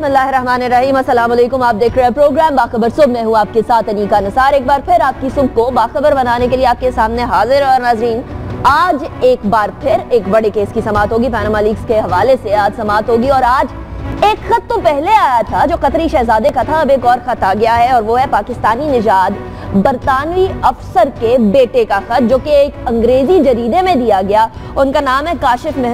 बिस्मिल्लाहिर्रहमानिर्रहीम, अस्सलाम वालेकुम। आप देख रहे हैं प्रोग्राम बाखबर सुबह। मैं हूँ आपके साथ अनीका निसार। एक बार फिर आपकी सुबह को बाखबर बनाने के लिए आपके सामने हाजिर। और नाजरीन, आज एक बार फिर एक बड़े केस की समाअत होगी। पैनामा लीक्स के हवाले से आज समाअत होगी। और आज एक खत तो पहले आया था जो कतरी शहजादे का था, अब एक और खत आ गया है और वो है पाकिस्तानी निजाद बरतानवी अफसर के बेटे का खत, जो कि एक अंग्रेजी जरीदे में दिया गया। उनका नाम है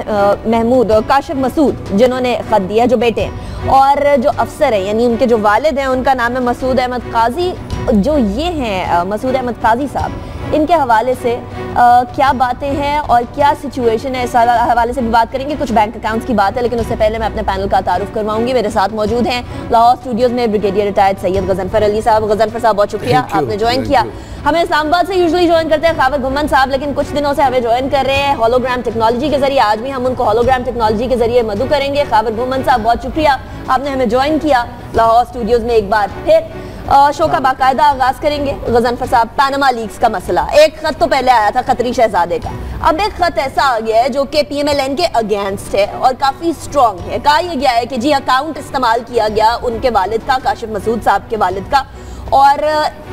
काशिफ मसूद, जिन्होंने खत दिया, जो बेटे हैं। और जो अफसर है यानी उनके जो वालिद हैं, उनका नाम है मसूद अहमद काजी। जो ये हैं मसूद अहमद काजी साहब, इनके हवाले से क्या बातें हैं और क्या सिचुएशन है, इस हवाले से भी बात करेंगे। कुछ बैंक अकाउंट्स की बात है, लेकिन उससे पहले मैं अपने पैनल का तारुफ करवाऊंगी। मेरे साथ मौजूद हैं लाहौर स्टूडियोज में ब्रिगेडियर रिटायर्ड सैयद गजनफर अली साहब। गजनफर साहब, बहुत शुक्रिया आपने ज्वाइन किया। हमें इस्लामाबाद से यूजुअली ज्वाइन करते हैं खावर घुम्मन साहब, लेकिन कुछ दिनों से हमें ज्वाइन कर रहे हैं होलोग्राम टेक्नोलॉजी के जरिए। आज भी हम उनको होलोग्राम टेक्नोलॉजी के जरिए मदु करेंगे। खावर घुम्मन साहब, बहुत शुक्रिया आपने हमें ज्वाइन किया लाहौर स्टूडियोज में एक बार फिर। शो का बाकायदा आगाज करेंगे। गजनफर साहब, पैनामा लीक्स का मसला, एक खत तो पहले आया था कतरी शहजादे का, अब एक खत ऐसा आ गया है जो कि PMLN के अगेंस्ट है और काफी स्ट्रॉन्ग है। कहा यह गया है कि जी अकाउंट इस्तेमाल किया गया उनके वालिद का, काशिफ मसूद साहब के वालिद का, और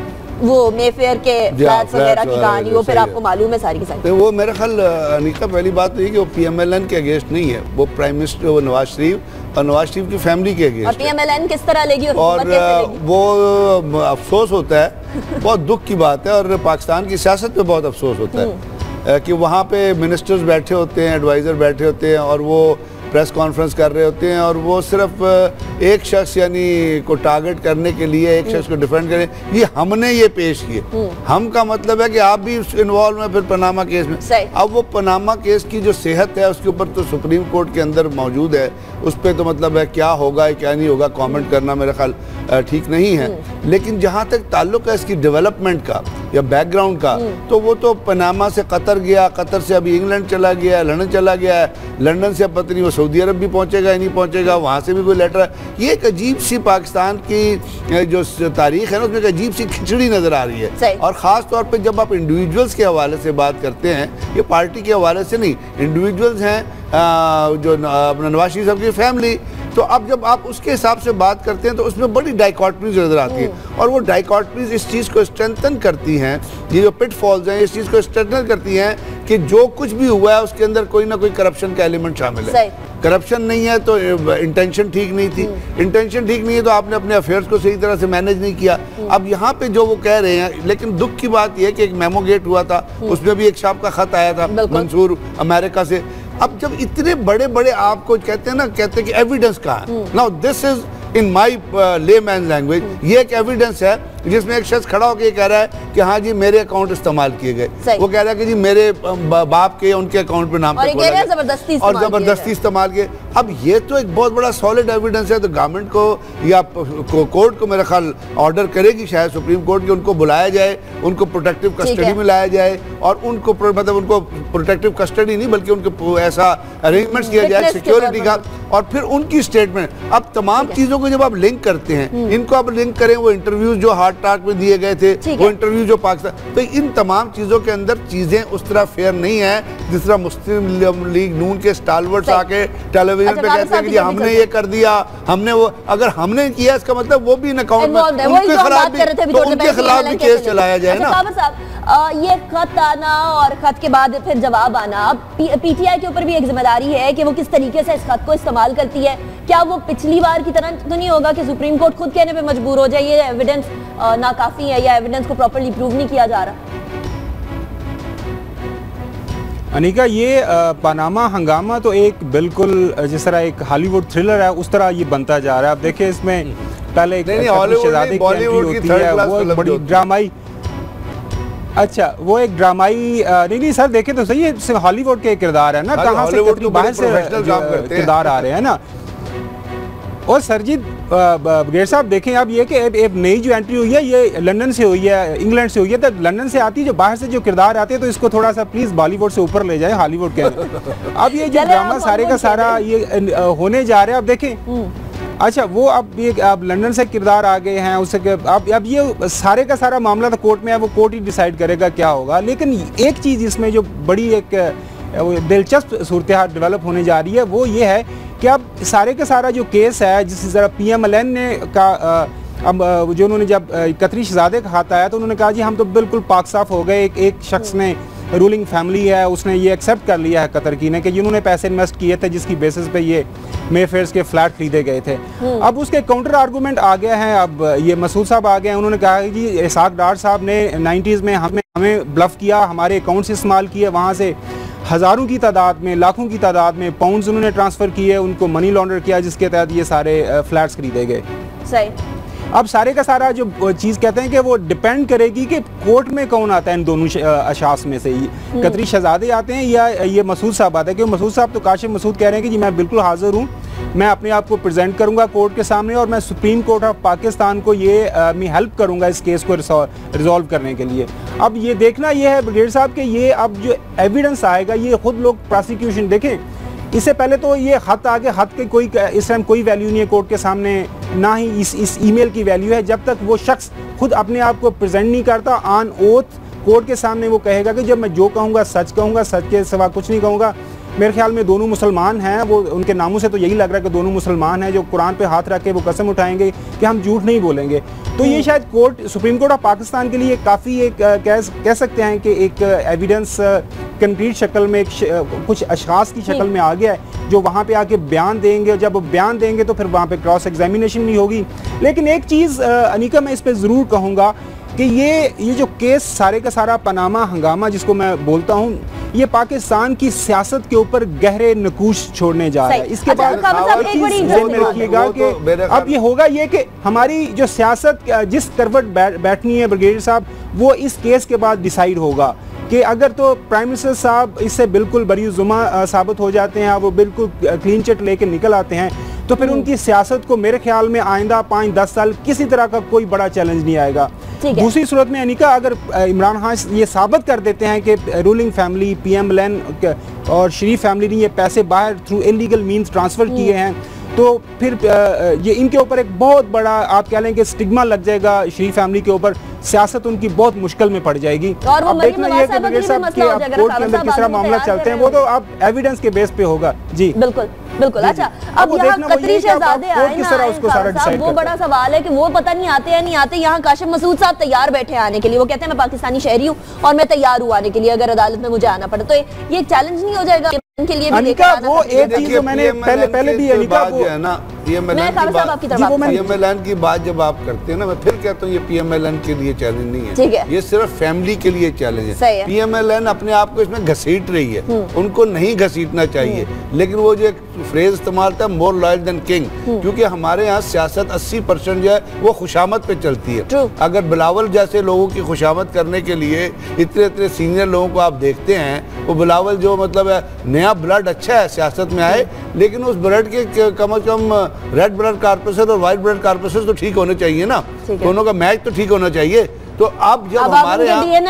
वो मेफेयर के फ्लैट्स वगैरह की कहानी, वो फिर आपको मालूम है सारी की सारी। तो वो मेरा ख्याल अनीका, पहली बात तो ये कि वो PMLN के अगेंस्ट नहीं है, वो प्राइम मिनिस्टर वो नवाज शरीफ और नवाज शरीफ की फैमिली के अगेंस्ट। और PMLN किस तरह लेगी और वो अफसोस होता है, बहुत दुख की बात है, और पाकिस्तान की सियासत पे बहुत अफसोस होता है कि वहाँ पे मिनिस्टर्स बैठे होते हैं, एडवाइज़र बैठे होते हैं, और वो प्रेस कॉन्फ्रेंस कर रहे होते हैं, और वो सिर्फ एक शख्स यानी को टारगेट करने के लिए, एक शख्स को डिफेंड करें, ये हमने ये पेश किए। हम का मतलब है कि आप भी इन्वॉल्व हैं फिर पनामा केस में। अब वो पनामा केस की जो सेहत है उसके ऊपर तो सुप्रीम कोर्ट के अंदर मौजूद है, उस पर तो मतलब है क्या होगा क्या नहीं होगा कमेंट करना मेरा ख्याल ठीक नहीं है। लेकिन जहाँ तक ताल्लुक है इसकी डेवलपमेंट का या बैकग्राउंड का, तो वो तो पनामा से कतर गया, कतर से अभी इंग्लैंड चला गया, लंदन चला गया है, लंदन से पता नहीं वो सऊदी अरब भी पहुंचेगा या नहीं पहुंचेगा, वहाँ से भी कोई लेटर है। ये एक अजीब सी पाकिस्तान की जो तारीख है ना, उसमें एक अजीब सी खिचड़ी नज़र आ रही है। और ख़ास तौर पर जब आप इंडिविजुअल्स के हवाले से बात करते हैं, ये पार्टी के हवाले से नहीं, इंडिविजुअल्स हैं जो अपना नवाज शरीफ साहब की फैमिली, तो अब जब आप उसके हिसाब से बात करते हैं तो उसमें बड़ी डाइकॉटमीज नजर आती है, और वो डाइकॉटमीज इस चीज़ को स्ट्रेंथन करती हैं, ये जो पिटफॉल्स हैं इस चीज़ को स्ट्रेंथन करती हैं कि जो कुछ भी हुआ है उसके अंदर कोई ना कोई करप्शन का एलिमेंट शामिल है। करप्शन नहीं है तो इंटेंशन ठीक नहीं थी, इंटेंशन ठीक नहीं है तो आपने अपने अफेयर्स को सही तरह से मैनेज नहीं किया। अब यहाँ पे जो वो कह रहे हैं, लेकिन दुख की बात यह है कि एक मेमो गेट हुआ था, उसमें भी एक साहब का खत आया था मंसूर अमेरिका से। अब जब इतने बड़े बड़े आपको कहते हैं ना, कहते हैं कि एविडेंस कहाँ है, now this is in my layman language, ये एक एविडेंस है जिसमें एक शख्स खड़ा होकर कह रहा है कि हाँ जी मेरे अकाउंट इस्तेमाल किए गए। वो कह रहा है कि जी मेरे बाप के उनके अकाउंट पे नाम पे खोला गया और जबरदस्ती इस्तेमाल किए। अब ये तो एक बहुत बड़ा सॉलिड एविडेंस है, तो गवर्नमेंट को या कोर्ट को मेरा ख्याल ऑर्डर करेगी शायद सुप्रीम कोर्ट की, उनको बुलाया जाए, उनको प्रोटेक्टिव कस्टडी में लाया जाए, और उनको मतलब उनको प्रोटेक्टिव कस्टडी नहीं बल्कि उनको ऐसा अरेंजमेंट किया जाए सिक्योरिटी का, और फिर उनकी स्टेटमेंट। अब तमाम चीज़ों को जब आप लिंक करते हैं, इनको आप लिंक करें, वो इंटरव्यूज जो हार्ट टाक में दिए गए थे, वो इंटरव्यू जो पाकिस्तान, तो इन तमाम चीज़ों के अंदर चीज़ें उस तरह फेयर नहीं है जिस तरह मुस्लिम लीग नून के स्टालवर्ड्स आके टेलीविजन पे कहते हैं कि जी हमने ये कर दिया, हमने वो, अगर हमने किया इसका मतलब वो भी इन अकाउंट में उनके खिलाफ भी केस चलाया जाए ना। ये खत आना और खत के बाद फिर जवाब आना, अब PTI के ऊपर भी एक जिम्मेदारी है कि वो किस तरीके से इस खत को इस्तेमाल करती है। क्या वो पिछली बार की तरह तो नहीं होगा कि सुप्रीम कोर्ट खुद कहने पे मजबूर हो जाए ये एविडेंस नाकाफी है या एविडेंस को प्रॉपर्ली प्रूव नहीं किया जा रहा? अनीका, ये पनामा हंगामा तो एक बिल्कुल जिस तरह एक हॉलीवुड थ्रिलर है उस तरह ये बनता जा रहा है। आप देखिए इसमें पहले एक शहजादे की एंट्री होती है, वो एक बड़ी ड्रामाई, अच्छा वो एक ड्रामाई नहीं सर देखे तो सही है, हॉलीवुड के किरदार है ना, कहाँ से बाहर से किरदार आ रहे हैं ना। और सरजीत ब्रिगेड साहब देखें आप ये कि एक नई जो एंट्री हुई है ये लंदन से हुई है, इंग्लैंड से हुई है, तो लंदन से आती है जो बाहर से जो किरदार आते हैं, तो इसको थोड़ा सा प्लीज बॉलीवुड से ऊपर ले जाए हॉलीवुड के। अब ये जो ड्रामा सारे का सारा ये होने जा रहा है, अब देखें अच्छा वो अब लंदन से किरदार आ गए हैं, उससे अब ये सारे का सारा मामला तो कोर्ट में है, वो कोर्ट ही डिसाइड करेगा क्या होगा। लेकिन एक चीज़ इसमें जो बड़ी एक दिलचस्प सूरत हाल डेवलप होने जा रही है वो ये है कि अब सारे का सारा जो केस है, जिस तरह PMLN ने का अब जो उन्होंने जब कतरी शहजादे का हाथ आया तो उन्होंने कहा जी हम तो बिल्कुल पाक साफ हो गए। एक शख्स ने, रूलिंग फैमिली है, उसने ये एक्सेप्ट कर लिया है कतर की ने कि जिन्होंने पैसे इन्वेस्ट किए थे जिसकी बेसिस पे ये मेफेयर्स के फ्लैट खरीदे गए थे। अब उसके काउंटर आर्गूमेंट आ गया है। अब ये मसूद साहब आ गए हैं, उन्होंने कहा कि जी इसाक डार साहब ने 90s में हमें ब्लफ किया, हमारे अकाउंट्स इस्तेमाल किए, वहाँ से हज़ारों की तादाद में, लाखों की तादाद में पाउंड्स उन्होंने ट्रांसफ़र किए, उनको मनी लॉन्डर किया, जिसके तहत ये सारे फ्लैट्स खरीदे गए। सही। अब सारे का सारा जो चीज़ कहते हैं कि वो डिपेंड करेगी कि कोर्ट में कौन आता है इन दोनों अशास में से, कतरी शहजादे आते हैं या ये मसूद साहब आते हैं। क्योंकि मसूद साहब तो काशिफ मसूद कह रहे हैं कि जी मैं बिल्कुल हाजिर हूँ, मैं अपने आप को प्रेजेंट करूंगा कोर्ट के सामने और मैं सुप्रीम कोर्ट ऑफ पाकिस्तान को ये मैं हेल्प करूंगा इस केस को रिजॉल्व करने के लिए। अब ये देखना ये है ब्रिगेडियर साहब कि ये अब जो एविडेंस आएगा ये खुद लोग प्रोसिक्यूशन देखें। इससे पहले तो ये खत आगे, खत के कोई इस टाइम कोई वैल्यू नहीं है कोर्ट के सामने, ना ही इस ईमेल की वैल्यू है जब तक वो शख्स खुद अपने आप को प्रेजेंट नहीं करता ऑन ओथ कोर्ट के सामने। वो कहेगा कि जब मैं जो कहूँगा, सच के सिवा कुछ नहीं कहूँगा। मेरे ख्याल में दोनों मुसलमान हैं, वो उनके नामों से तो यही लग रहा है कि दोनों मुसलमान हैं जो कुरान पे हाथ रख के वो कसम उठाएंगे कि हम झूठ नहीं बोलेंगे। तो ये शायद court, supreme court of Pakistan के लिए काफ़ी एक कह सकते हैं कि एक एविडेंस कंक्रीट शक्ल में कुछ अशखास की शक्ल में आ गया है जो वहाँ पे आके बयान देंगे। जब वो बयान देंगे तो फिर वहाँ पे क्रॉस एग्जामिनेशन नहीं होगी। लेकिन एक चीज़ अनीका मैं इस पर ज़रूर कहूँगा कि ये जो केस सारे का सारा पनामा हंगामा जिसको मैं बोलता हूँ, ये पाकिस्तान की सियासत के ऊपर गहरे नकूश छोड़ने जा रहा है। इसके बाद रखिएगा कि अब ये होगा ये कि हमारी जो सियासत जिस करवट बैठनी है ब्रिगेडियर साहब, वो इस केस के बाद डिसाइड होगा कि अगर तो प्राइम मिनिस्टर साहब इससे बिल्कुल बरीजुमा साबित हो जाते हैं, वो बिल्कुल क्लीन चिट लेके निकल आते हैं, तो फिर उनकी सियासत को मेरे ख्याल में आइंदा 5-10 साल किसी तरह का कोई बड़ा चैलेंज नहीं आएगा। दूसरी सूरत में अनिका, अगर इमरान खान ये साबित कर देते हैं कि रूलिंग फैमिली, PMLN और शरीफ फैमिली ने ये पैसे बाहर थ्रू इलीगल मीन्स ट्रांसफ़र किए हैं, तो फिर ये इनके ऊपर एक बहुत बड़ा आप कह लें कि स्टिग्मा लग जाएगा शरीफ फैमिली के ऊपर, सियासत उनकी बहुत मुश्किल में पड़ जाएगी। अब देखना ये कि ब्रिगेडियर साहब कि आप कोर्ट के अंदर किस तरह मामला चलते हैं वो तो आप एविडेंस के बेस पे होगा। जी बिल्कुल बिल्कुल। अच्छा, अब यहाँ कतरी शहजादे आए ना, वो बड़ा सवाल है कि वो पता नहीं आते या नहीं आते। यहाँ काशिफ मसूद साहब तैयार बैठे आने के लिए, वो कहते हैं मैं पाकिस्तानी शहरी हूँ और मैं तैयार हूँ आने के लिए अगर अदालत में मुझे आना पड़े। तो ये चैलेंज नहीं हो जाएगा के लिए भी? अनिका वो एक चीज जो मैंने पहले भी अनिका वो है ना, PMLN की बात जब आप करते हैं ना, मैं फिर कहता हूँ ये PMLN के लिए चैलेंज नहीं है, ये सिर्फ फैमिली के लिए चैलेंज है। PMLN अपने आप को इसमें घसीट रही है, उनको नहीं घसीटना चाहिए। लेकिन वो जो एक फ्रेज इस्तेमाल था, मोर लॉयल देन किंग, क्योंकि हमारे यहाँ सियासत 80% जो है वो खुशामद पे चलती है। अगर बिलावल जैसे लोगों की खुशामद करने के लिए इतने सीनियर लोगों को आप देखते हैं, वो बिलावल जो मतलब है नया ब्लड अच्छा है सियासत में आए, लेकिन उस ब्लड के कम अज कम रेड ब्लड कॉर्पसेस और वाइट ब्लड कॉर्पसेस तो ठीक होने चाहिए ना, दोनों का मैच तो ठीक होना चाहिए। तो अब जब हमारे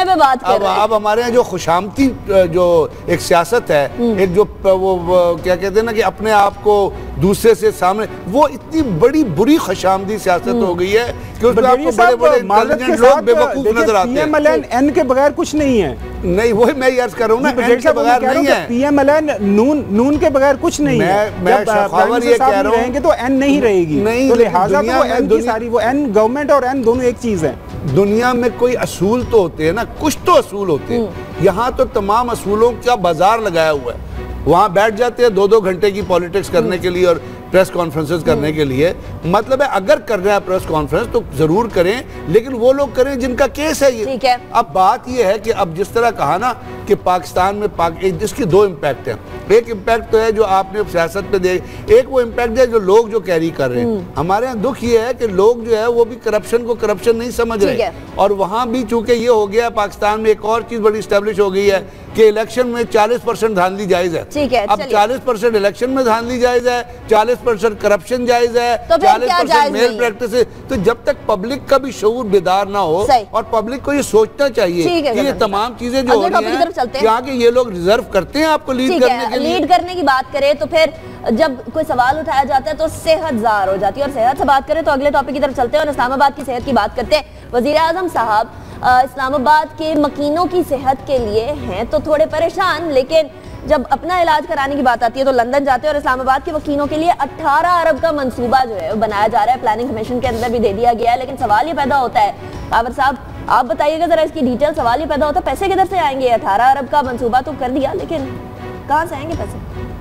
यहाँ अब हमारे यहाँ जो खुशामती जो एक सियासत है, एक जो वो क्या कहते हैं ना कि अपने आप को दूसरे से सामने, वो इतनी बड़ी बुरी खुशामदी सियासत हो गई है कि उसमें आपको बड़े-बड़े इंटेलिजेंट लोग बेवकूफ नजर आते हैं। PMLN के बगैर कुछ नहीं है। नहीं, वही मैं अर्ज कर रहा हूँ ना, एन के बगैर नहीं है। PMLN नून के बगैर कुछ नहीं है। मैं खबर ये कह रहा हूँ तो एन नहीं रहेगी, तो लिहाजा तो एन की सारी वो एन गवर्नमेंट और एन दोनों एक चीज है। दुनिया में कोई असूल तो होते हैं ना, कुछ तो असूल होते हैं। यहाँ तो तमाम असूलों का बाजार लगाया हुआ है, वहाँ बैठ जाते हैं 2-2 घंटे की पॉलिटिक्स करने के लिए और प्रेस कॉन्फ्रेंसेस करने के लिए। मतलब है अगर कर रहे हैं प्रेस कॉन्फ्रेंस तो जरूर करें, लेकिन वो लोग करें जिनका केस है ये। ठीक है। अब बात ये है कि अब जिस तरह कहा ना कि पाकिस्तान में इसके 2 इम्पैक्ट हैं। एक इम्पैक्ट तो है जो आपने सियासत पे दे, एक वो इम्पैक्ट है जो लोग जो कैरी कर रहे हैं। हमारे यहाँ दुख ये है कि लोग जो है वो भी करप्शन को करप्शन नहीं समझ रहे, और वहाँ भी चूंकि ये हो गया, पाकिस्तान में एक और चीज बड़ी स्टैब्लिश हो गई है कि इलेक्शन में 40% धांधली जायज है। अब 40% इलेक्शन में धांधली जायज है, 40% करप्शन जायज है, तो 40% मेल प्रैक्टिस है। तो जब तक पब्लिक का भी शऊर बेदार ना हो, और पब्लिक को ये सोचना चाहिए कि ये तमाम चीजें जो हो रही हैं क्या कि ये लोग रिजर्व करते हैं आपको लीड करने के लिए। लीड करने की बात करें तो फिर जब कोई सवाल उठाया जाता है तो सेहत जार हो जाती है, और सेहत से बात करें तो अगले टॉपिक की तरफ चलते हैं और इस्लामाबाद की सेहत की बात करते हैं। वजीर आजम साहब इस्लामाबाद के मकीनों की सेहत के लिए हैं तो थोड़े परेशान, लेकिन जब अपना इलाज कराने की बात आती है तो लंदन जाते हैं और इस्लामाबाद के वकीलों के लिए 18 अरब का मंसूबा जो है वो बनाया जा रहा है, प्लानिंग कमीशन के अंदर भी दे दिया गया है। लेकिन सवाल ये पैदा होता है, कावर साहब आप बताइएगा जरा इसकी डिटेल। सवाल ये पैदा होता है पैसे किधर से आएंगे? 18 अरब का मंसूबा तो कर दिया, लेकिन कहाँ से आएंगे पैसे?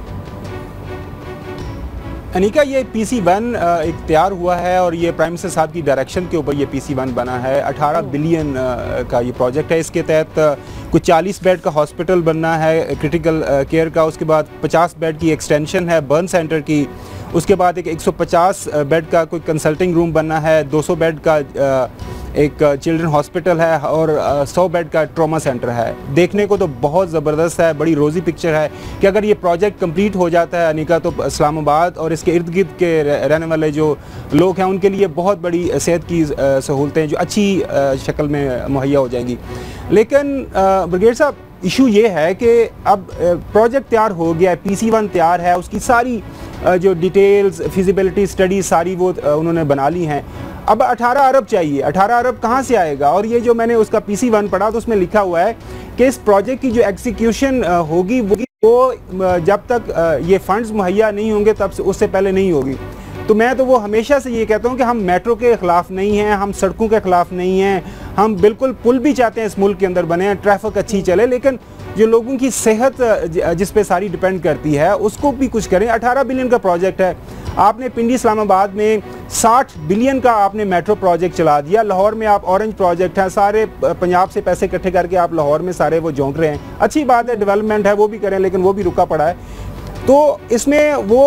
अनिका, ये PC1 एक तैयार हुआ है और ये प्राइम मिनिस्टर साहब की डायरेक्शन के ऊपर ये PC1 बना है। 18 बिलियन का ये प्रोजेक्ट है। इसके तहत कुछ 40 बेड का हॉस्पिटल बनना है क्रिटिकल केयर का, उसके बाद 50 बेड की एक्सटेंशन है बर्न सेंटर की, उसके बाद एक 150 बेड का कोई कंसल्टिंग रूम बनना है, 200 बेड का एक चिल्ड्रन हॉस्पिटल है और 100 बेड का ट्रॉमा सेंटर है। देखने को तो बहुत ज़बरदस्त है, बड़ी रोज़ी पिक्चर है कि अगर ये प्रोजेक्ट कंप्लीट हो जाता है अनिका, तो इस्लामाबाद और इसके इर्द गिर्द के रहने वाले जो लोग हैं उनके लिए बहुत बड़ी सेहत की सहूलतें जो अच्छी शक्ल में मुहैया हो जाएंगी। लेकिन ब्रिगेड साहब, इशू ये है कि अब प्रोजेक्ट तैयार हो गया है, PC1 तैयार है, उसकी सारी जो डिटेल्स फिजिबिलिटी स्टडी सारी वो उन्होंने बना ली हैं। अब 18 अरब चाहिए। 18 अरब कहाँ से आएगा? और ये जो मैंने उसका PC1 पढ़ा तो उसमें लिखा हुआ है कि इस प्रोजेक्ट की जो एग्जीक्यूशन होगी वो जब तक ये फंड्स मुहैया नहीं होंगे तब से उससे पहले नहीं होगी। तो मैं तो वो हमेशा से ये कहता हूँ कि हम मेट्रो के ख़िलाफ़ नहीं हैं, हम सड़कों के ख़िलाफ़ नहीं हैं, हम बिल्कुल पुल भी चाहते हैं इस मुल्क के अंदर बने, ट्रैफिक अच्छी चले, लेकिन जो लोगों की सेहत जिस पे सारी डिपेंड करती है उसको भी कुछ करें। 18 बिलियन का प्रोजेक्ट है। आपने पिंडी इस्लामाबाद में 60 बिलियन का आपने मेट्रो प्रोजेक्ट चला दिया। लाहौर में आप ऑरेंज प्रोजेक्ट है, सारे पंजाब से पैसे इकट्ठे करके आप लाहौर में सारे वो झोंक रहे हैं। अच्छी बात है, डेवलपमेंट है, वो भी करें, लेकिन वो भी रुका पड़ा है। तो इसमें वो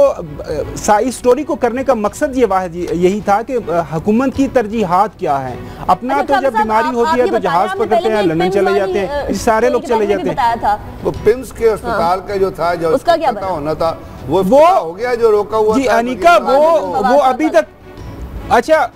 इस स्टोरी को करने का मकसद ये वाहिद यही था कि हुकूमत की तरजीहात क्या है। अपना तो जब बीमारी होती है तो जहाज पकड़ते हैं, लंदन चले जाते हैं, सारे लोग चले जाते हैं। वो पिम्स के अस्पताल का जो था, जो उसका क्या होना था वो हो गया, जो रोका हुआ जी अनिका, वो अभी तक, अच्छा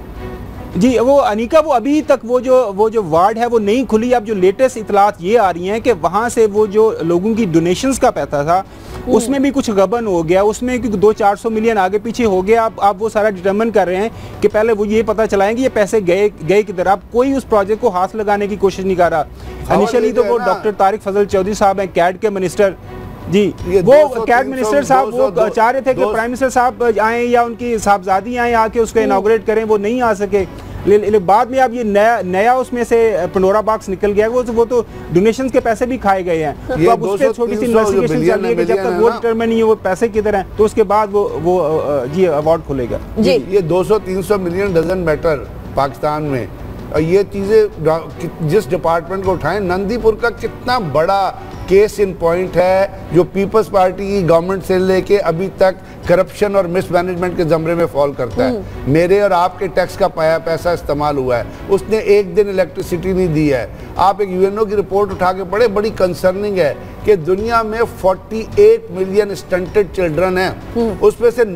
जी वो अनिका, वो अभी तक वो जो वार्ड है वो नहीं खुली। अब जो लेटेस्ट इतलात ये आ रही हैं कि वहाँ से वो जो लोगों की डोनेशंस का पैसा था उसमें भी कुछ गबन हो गया, उसमें क्योंकि 200-400 मिलियन आगे पीछे हो गया। आप वो सारा डिटरमिन कर रहे हैं कि पहले वो ये पता चलाएंगे ये पैसे गए किधर। अब कोई उस प्रोजेक्ट को हाथ लगाने की कोशिश नहीं कर रहा। इनिशियली तो वो डॉक्टर तारिक फजल चौधरी साहब हैं, कैड के मिनिस्टर जी, वो कैड मिनिस्टर साहब वो चाह रहे थे कि प्राइम मिनिस्टर साहब आए या उनकी साहबजादी आए आके उसको इनॉग्रेट करें, वो नहीं आ सके। बाद में अब ये नया उसमें से पंडोरा बॉक्स निकल गया। वो तो डोनेशंस के पैसे भी खाए गए हैं। तो अब उस पर थोड़ी सी इन्वेस्टिगेशन चल रही है कि जब तक वो डिटरमाइन नहीं है वो पैसे किधर हैं, तो उसके बाद वो जी अवार्ड खुलेगा। जी ये 200-300 मिलियन डजन मैटर पाकिस्तान में। और ये चीज़ें जिस डिपार्टमेंट को उठाएं, नंदीपुर का कितना बड़ा केस इन पॉइंट है जो पीपल्स पार्टी की गवर्नमेंट से लेके अभी तक करप्शन और मिसमैनेजमेंट के जमरे में फॉल करता है। मेरे और आपके टैक्स का पैसा इस्तेमाल हुआ है, उसने एक दिन इलेक्ट्रिसिटी नहीं दी है। आप एक यूएनओ की रिपोर्ट उठा के पढ़े, बड़ी कंसर्निंग है कि दुनिया में 48 मिलियन स्टंटेड चिल्ड्रन हैं, उसमें से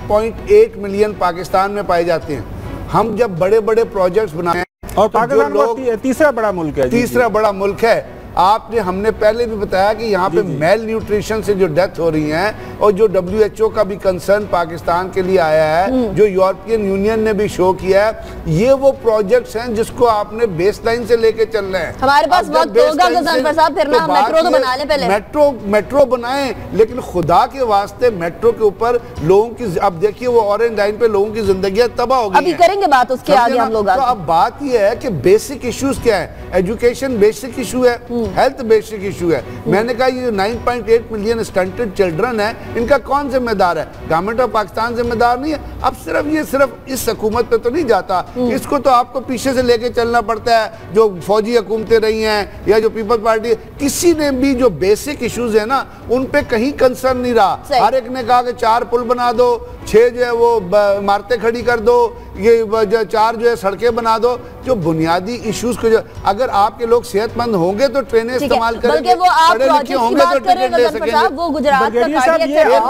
9.8 मिलियन पाकिस्तान में पाए जाते हैं। हम जब बड़े बड़े प्रोजेक्ट्स बनाए और पाकिस्तान तीसरा बड़ा मुल्क है, तीसरा बड़ा मुल्क है। हमने पहले भी बताया कि यहाँ पे मेल न्यूट्रिशन से जो डेथ हो रही हैं, और जो WHO का भी कंसर्न पाकिस्तान के लिए आया है, जो यूरोपियन यूनियन ने भी शो किया है, ये वो प्रोजेक्ट्स हैं जिसको आपने बेस लाइन से लेके चलना है। हमारे पास वक्त होगा गुज़ार साहब, फिर ना मेट्रो तो बना ले पहले। मेट्रो बनाएं, लेकिन खुदा के वास्ते मेट्रो के ऊपर लोगों की, अब देखिए वो ऑरेंज लाइन पे लोगों की जिंदगियां तबाह हो गई। अभी करेंगे बात उसके आगे हम लोग। तो अब बात ये है कि बेसिक इश्यूज क्या है। एजुकेशन बेसिक इशू है, हेल्थ बेसिक इशू है। मैंने कहा ये 9.8 मिलियन स्टंटेड चिल्ड्रन है, इनका कौन जिम्मेदार है? गवर्नमेंट ऑफ पाकिस्तान जिम्मेदार नहीं है। अब सिर्फ इस हुकूमत पे तो नहीं जाता, इसको तो आपको पीछे से लेके चलना पड़ता है। जो फौजी हुकूमतें रही हैं या जो पीपल्स पार्टी, किसी ने भी जो बेसिक इश्यूज है ना उन पे कहीं कंसर्न नहीं रहा। हर एक ने कहा कि 4 पुल बना दो, 6 जो है वो इमारतें खड़ी कर दो, ये 4 जो है सड़कें बना दो। जो बुनियादी इश्यूज को, जो अगर आपके लोग सेहतमंद होंगे तो ट्रेनें इस्तेमाल करेंगे, पढ़े लिखे होंगे तो टिकट ले सकेंगे। वो गुजरात का अस्पताल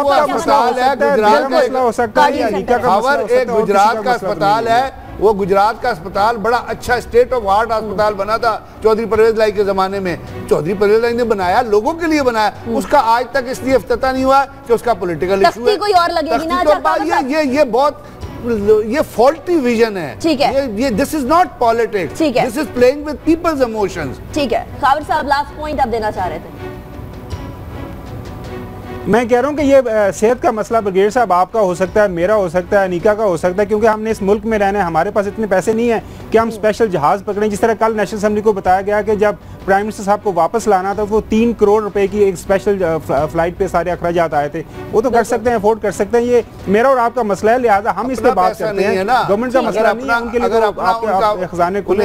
है, गुजरात का अस्पताल है, वो गुजरात का अस्पताल बड़ा अच्छा स्टेट ऑफ आर्ट अस्पताल बना था चौधरी परवेज लाई के जमाने में। चौधरी परवेज लाई ने बनाया, लोगों के लिए बनाया, उसका आज तक इसलिए इफ्तिताह नहीं हुआ कि उसका पॉलिटिकल इशू है। कोई और लगेगी ना, ये बहुत ये फॉल्टी विजन है। ठीक है, ये this is not politics, this is playing with people's emotions. ठीक है, खावर साहब लास्ट पॉइंट आप देना चाह रहे थे। मैं कह रहा हूँ कि ये सेहत का मसला ब्रिगेड साहब आपका हो सकता है, मेरा हो सकता है, अनीका का हो सकता है, क्योंकि हमने इस मुल्क में रहना है, हमारे पास इतने पैसे नहीं है कि हम स्पेशल जहाज पकड़ें। जिस तरह कल नेशनल असेंबली को बताया गया कि जब प्राइम मिनिस्टर साहब को वापस लाना था, वो 3 करोड़ रुपए की एक स्पेशल फ्लाइट पे सारे अखराजात आए थे, वो तो कर सकते हैं, अफोर्ड कर सकते हैं। ये मेरा और आपका मसला है, लिहाजा हम इस पर बात करते हैं। गवर्नमेंट का मसला नहीं है, उनके लिए खजाने को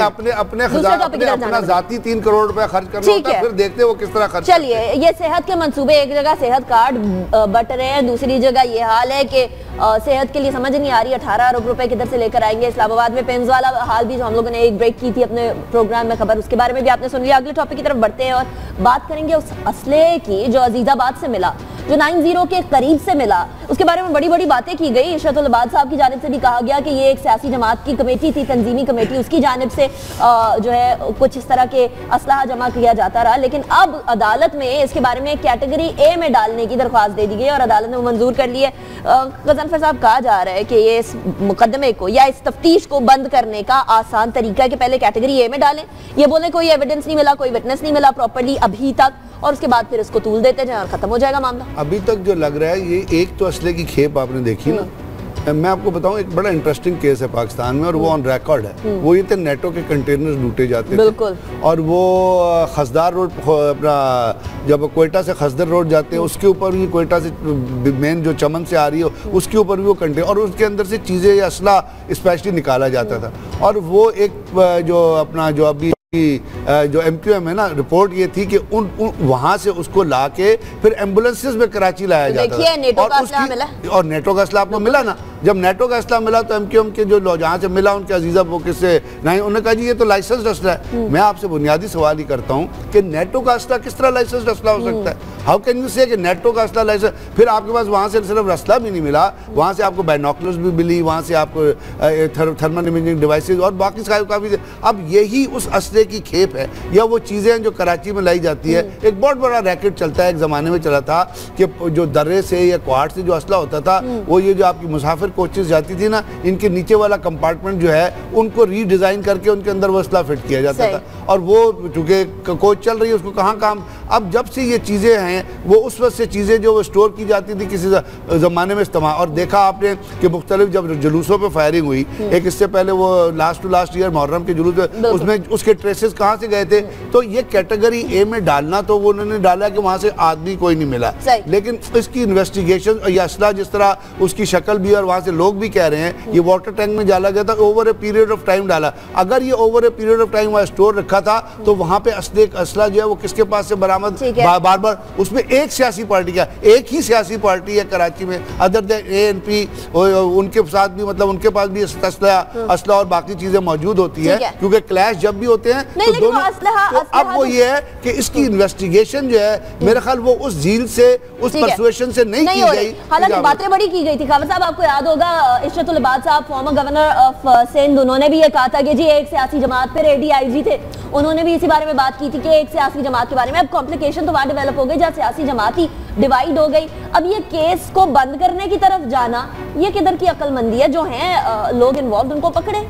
अपना जाती 3 करोड़ रुपए खर्च करना होता है, फिर देखते वो किस तरह खर्च। चलिए, ये सेहत के मंसूबे, एक जगह सेहत कार्ड बट रहे हैं, दूसरी जगह ये हाल है कि सेहत के लिए समझ नहीं आ रही 18 अरब रुपए किधर से लेकर आएंगे। इस्लामाबाद में पेंस वाला हाल भी जो हम लोगों ने एक ब्रेक की थी अपने प्रोग्राम में खबर, उसके बारे में भी आपने सुन लिया। अगले टॉपिक की तरफ बढ़ते हैं और बात करेंगे उस असले की जो अजीजाबाद से मिला, जो 90 के करीब से मिला। उसके बारे में बड़ी बड़ी बातें की गई। इशरतुल इबाद साहब की जानिब से भी कहा गया कि ये एक सियासी जमात की कमेटी थी, तंजीमी कमेटी, उसकी जानिब से जो है कुछ इस तरह के असलाह जमा किया जाता रहा। लेकिन अब अदालत में इसके बारे में कैटेगरी ए में डालने की दरख्वास्त दे दी गई और अदालत ने मंजूर कर ली है। गजनफर साहब, कहा जा रहा है कि ये इस मुकदमे को या इस तफ्तीश को बंद करने का आसान तरीका है कि पहले कैटेगरी ए में डालें, ये बोले कोई एविडेंस नहीं मिला, कोई विटनेस नहीं मिला प्रॉपर्ली अभी तक, और उसके बाद फिर इसको तूल देते जाए और खत्म हो जाएगा मामला। अभी तक जो लग रहा है, ये एक तो असले की खेप आपने देखी ना। मैं आपको बताऊं, एक बड़ा इंटरेस्टिंग केस है पाकिस्तान में और वो ऑन रिकॉर्ड है। वो ये थे नेटो के कंटेनर्स लूटे जाते थे, और वो खसदार रोड, अपना जब कोयटा से खसदर रोड जाते हैं उसके ऊपर भी, कोयटा से मेन जो चमन से आ रही है उसके ऊपर भी वो कंटेनर, और उसके अंदर से चीज़ें, असला स्पेशली निकाला जाता था। और वो एक जो अपना जो अभी जो MQM है ना, रिपोर्ट ये थी कि वहां से उसको लाके फिर एम्बुलेंसेस में कराची लाया जाता था। और नेटो का असला आपको मिला ना। जब नेटो का असला मिला तो MQM के जो जहाँ से मिला उनके अजीजा वो किससे नहीं, उन्होंने कहा जी ये तो लाइसेंस असला है। मैं आपसे बुनियादी सवाल ही करता हूँ कि नेटो का असला किस तरह लाइसेंस असला हो सकता है? हाउ कैन यू से कि नेटो का असला लाइसेंस? फिर आपके पास वहाँ से सिर्फ असला भी नहीं मिला, वहाँ से आपको बाइनोकुलर्स भी मिली, वहाँ से आपको थर्मल इमेजिंग डिवाइसेज और बाकी काफ़ी। अब यही उस असले की खेप है, या वो चीज़ें हैं जो कराची में लाई जाती है। एक बहुत बड़ा रैकेट चलता है, एक ज़माने में चला था कि जो दर्रे से या क्वाड से जो असला होता था, वो ये जो आपकी मुसाफिर कोचेस जाती थी ना, इनके नीचे वाला कंपार्टमेंट जो है उनको रीडिज़ाइन करके उनके अंदर वो असला फिट किया जाता था। और वो चूँकि कोच चल रही है उसको कहाँ काम। अब जब से ये चीज़ें हैं, वो उस वक्त से चीज़ें जो वो स्टोर की जाती थी किसी ज़माने में इस्तेमाल। और देखा आपने कि मुख्तलिफ जब जुलूसों पर फायरिंग हुई, एक इससे पहले वो लास्ट ईयर मुहर्रम के जुलूस, उसमें उसके ट्रेसेस कहाँ से गए थे। तो ये कैटेगरी ए में डालना तो वो उन्होंने डाला कि वहां से आदमी कोई नहीं मिला, लेकिन इसकी इन्वेस्टिगेशन या असला जिस तरह उसकी शक्ल भी और वहां से लोग भी कह रहे हैं ये वाटर टैंक में डाला गया था, over a period of time डाला। अगर ये over a period of time वहां स्टोर रखा था तो वहां पे असला जो है वो किसके पास से बरामद, बार बार उसमें एक सियासी पार्टी का, एक ही सियासी पार्टी है कराची में अदर देन ANP, उनके साथ भी मतलब उनके पास भी असला और बाकी चीजें मौजूद होती है, क्योंकि क्लैश जब भी होते हैं तो दोनों। तो अब वो ये है कि इसकी इन्वेस्टिगेशन जो है मेरे ख्याल वो उस झील से, उस परसुएशन से नहीं की गई। हालांकि बातें बड़ी की गई थी। खावर साहब, आपको याद होगा इशरतुल इबाद साहब फॉर्मर गवर्नर ऑफ सिंध, उन्होंने भी ये कहा था कि जी एक सियासी जमात पे ADIG थे, उन्होंने भी इसी बारे में बात की थी कि एक सियासी जमात के बारे में। अब कॉम्प्लिकेशन तो वहां डेवलप हो गई जहाँ सियासी जमात ही डिवाइड हो गई। अब ये केस को बंद करने की तरफ जाना, ये किधर की अक्लमंदी है? जो हैं लोग इन्वॉल्व उनको पकड़े।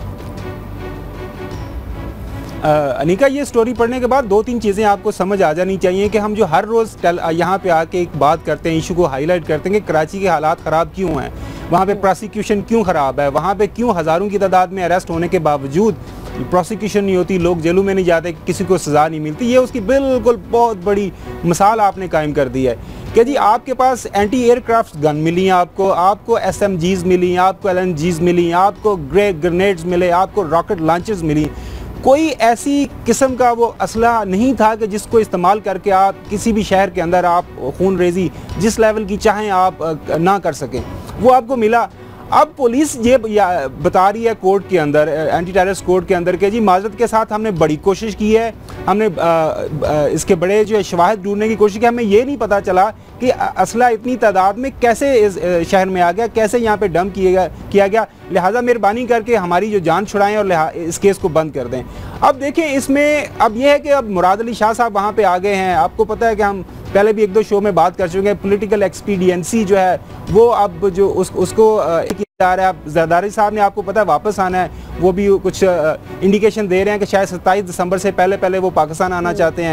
अनीका, ये स्टोरी पढ़ने के बाद 2-3 चीज़ें आपको समझ आ जानी चाहिए कि हम जो हर रोज़ यहाँ पे आके एक बात करते हैं, इशू को हाईलाइट करते हैं कि कराची के हालात ख़राब क्यों हैं, वहाँ पे प्रोसिक्यूशन क्यों ख़राब है, वहाँ पे क्यों हज़ारों की तादाद में अरेस्ट होने के बावजूद प्रोसिक्यूशन नहीं होती, लोग जेलों में नहीं जाते, किसी को सज़ा नहीं मिलती। ये उसकी बिल्कुल बहुत बड़ी मिसाल आपने कायम कर दी है कि जी आपके पास एंटी एयरक्राफ्ट गन मिली, आपको SMGs मिली, आपको LNGs मिली, आपको ग्रेनेड्स मिले, आपको रॉकेट लॉन्चर्स मिली। कोई ऐसी किस्म का वो असला नहीं था कि जिसको इस्तेमाल करके आप किसी भी शहर के अंदर आप खून रेजी जिस लेवल की चाहें आप ना कर सकें, वो आपको मिला। अब पुलिस ये बता रही है कोर्ट के अंदर, एंटी टेररिस्ट कोर्ट के अंदर, कि जी माजरत के साथ हमने बड़ी कोशिश की है, हमने इसके बड़े जो शवाहिद ढूंढने की कोशिश की, हमें ये नहीं पता चला कि असला इतनी तादाद में कैसे इस शहर में आ गया, कैसे यहाँ पे डंप किया गया, लिहाजा मेहरबानी करके हमारी जो जान छुड़ाएं और इस केस को बंद कर दें। अब देखें इसमें अब यह है कि अब मुराद अली शाह साहब वहाँ पे आ गए हैं। आपको पता है कि हम पहले भी 1-2 शो में बात कर चुके हैं, पॉलिटिकल एक्सपीडियंसी जो है वो अब जो उसको जा रहा है। अब जरदारी साहब ने, आपको पता है, वापस आना है, वो भी कुछ इंडिकेशन दे रहे हैं कि शायद 27 दिसंबर से पहले वो पाकिस्तान आना चाहते हैं।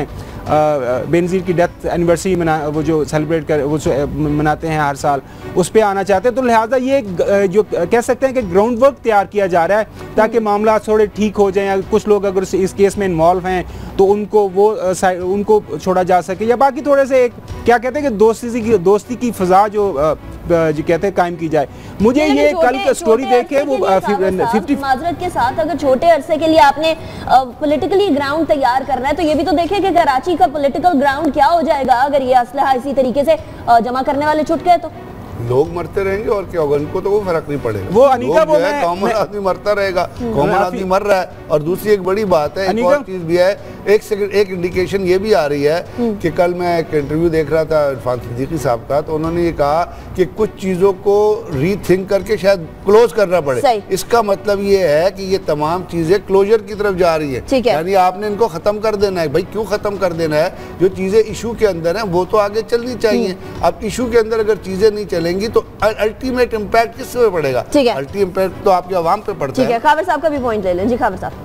बेनज़ीर की डेथ एनिवर्सरी वो जो सेलिब्रेट कर वो मनाते हैं हर साल, उस पर आना चाहते हैं। तो लिहाजा ये जो कह सकते हैं कि ग्राउंड वर्क तैयार किया जा रहा है ताकि मामला थोड़े ठीक हो जाएं, या कुछ लोग अगर इस केस में इन्वॉल्व हैं तो उनको छोड़ा जा सके, या बाकी थोड़े से एक क्या कहते हैं कि दोस्ती की फ़ज़ा जो कहते हैं कायम की जाए। मुझे ये कल का स्टोरी देख के वो 50 माजरत के साथ अगर छोटे अरसे के लिए आपने पॉलिटिकली ग्राउंड तैयार करना है तो ये भी तो देखें कि कराची का पॉलिटिकल ग्राउंड क्या हो जाएगा अगर ये असलहा इसी तरीके से जमा करने वाले छुट गए तो। लोग मरते रहेंगे और क्या होगा, उनको तो वो फर्क नहीं पड़ेगा। वो अनीका वो कॉमन आदमी मरता रहेगा, कॉमन आदमी मर रहा है। और दूसरी एक बड़ी बात है, एक और चीज भी है, एक इंडिकेशन ये भी आ रही है कि कल मैं एक इंटरव्यू देख रहा था इरफान सिद्दीकी साहब का, तो उन्होंने ये कहा कि कुछ चीजों को रीथिंक करके शायद क्लोज करना पड़े। इसका मतलब ये है कि ये तमाम चीजें क्लोजर की तरफ जा रही है, यानी आपने इनको खत्म कर देना है। भाई क्यों खत्म कर देना है? जो चीजें इशू के अंदर है वो तो आगे चलनी चाहिए। अब इशू के अंदर अगर चीजें नहीं चलेंगी तो अल्टीमेट इम्पैक्ट किस पे पड़ेगा? अल्टीमेट इम्पैक्ट तो आपके आवाम पे पड़ता है। खाबर साहब का भी पॉइंट ले लें। जी खाबर साहब।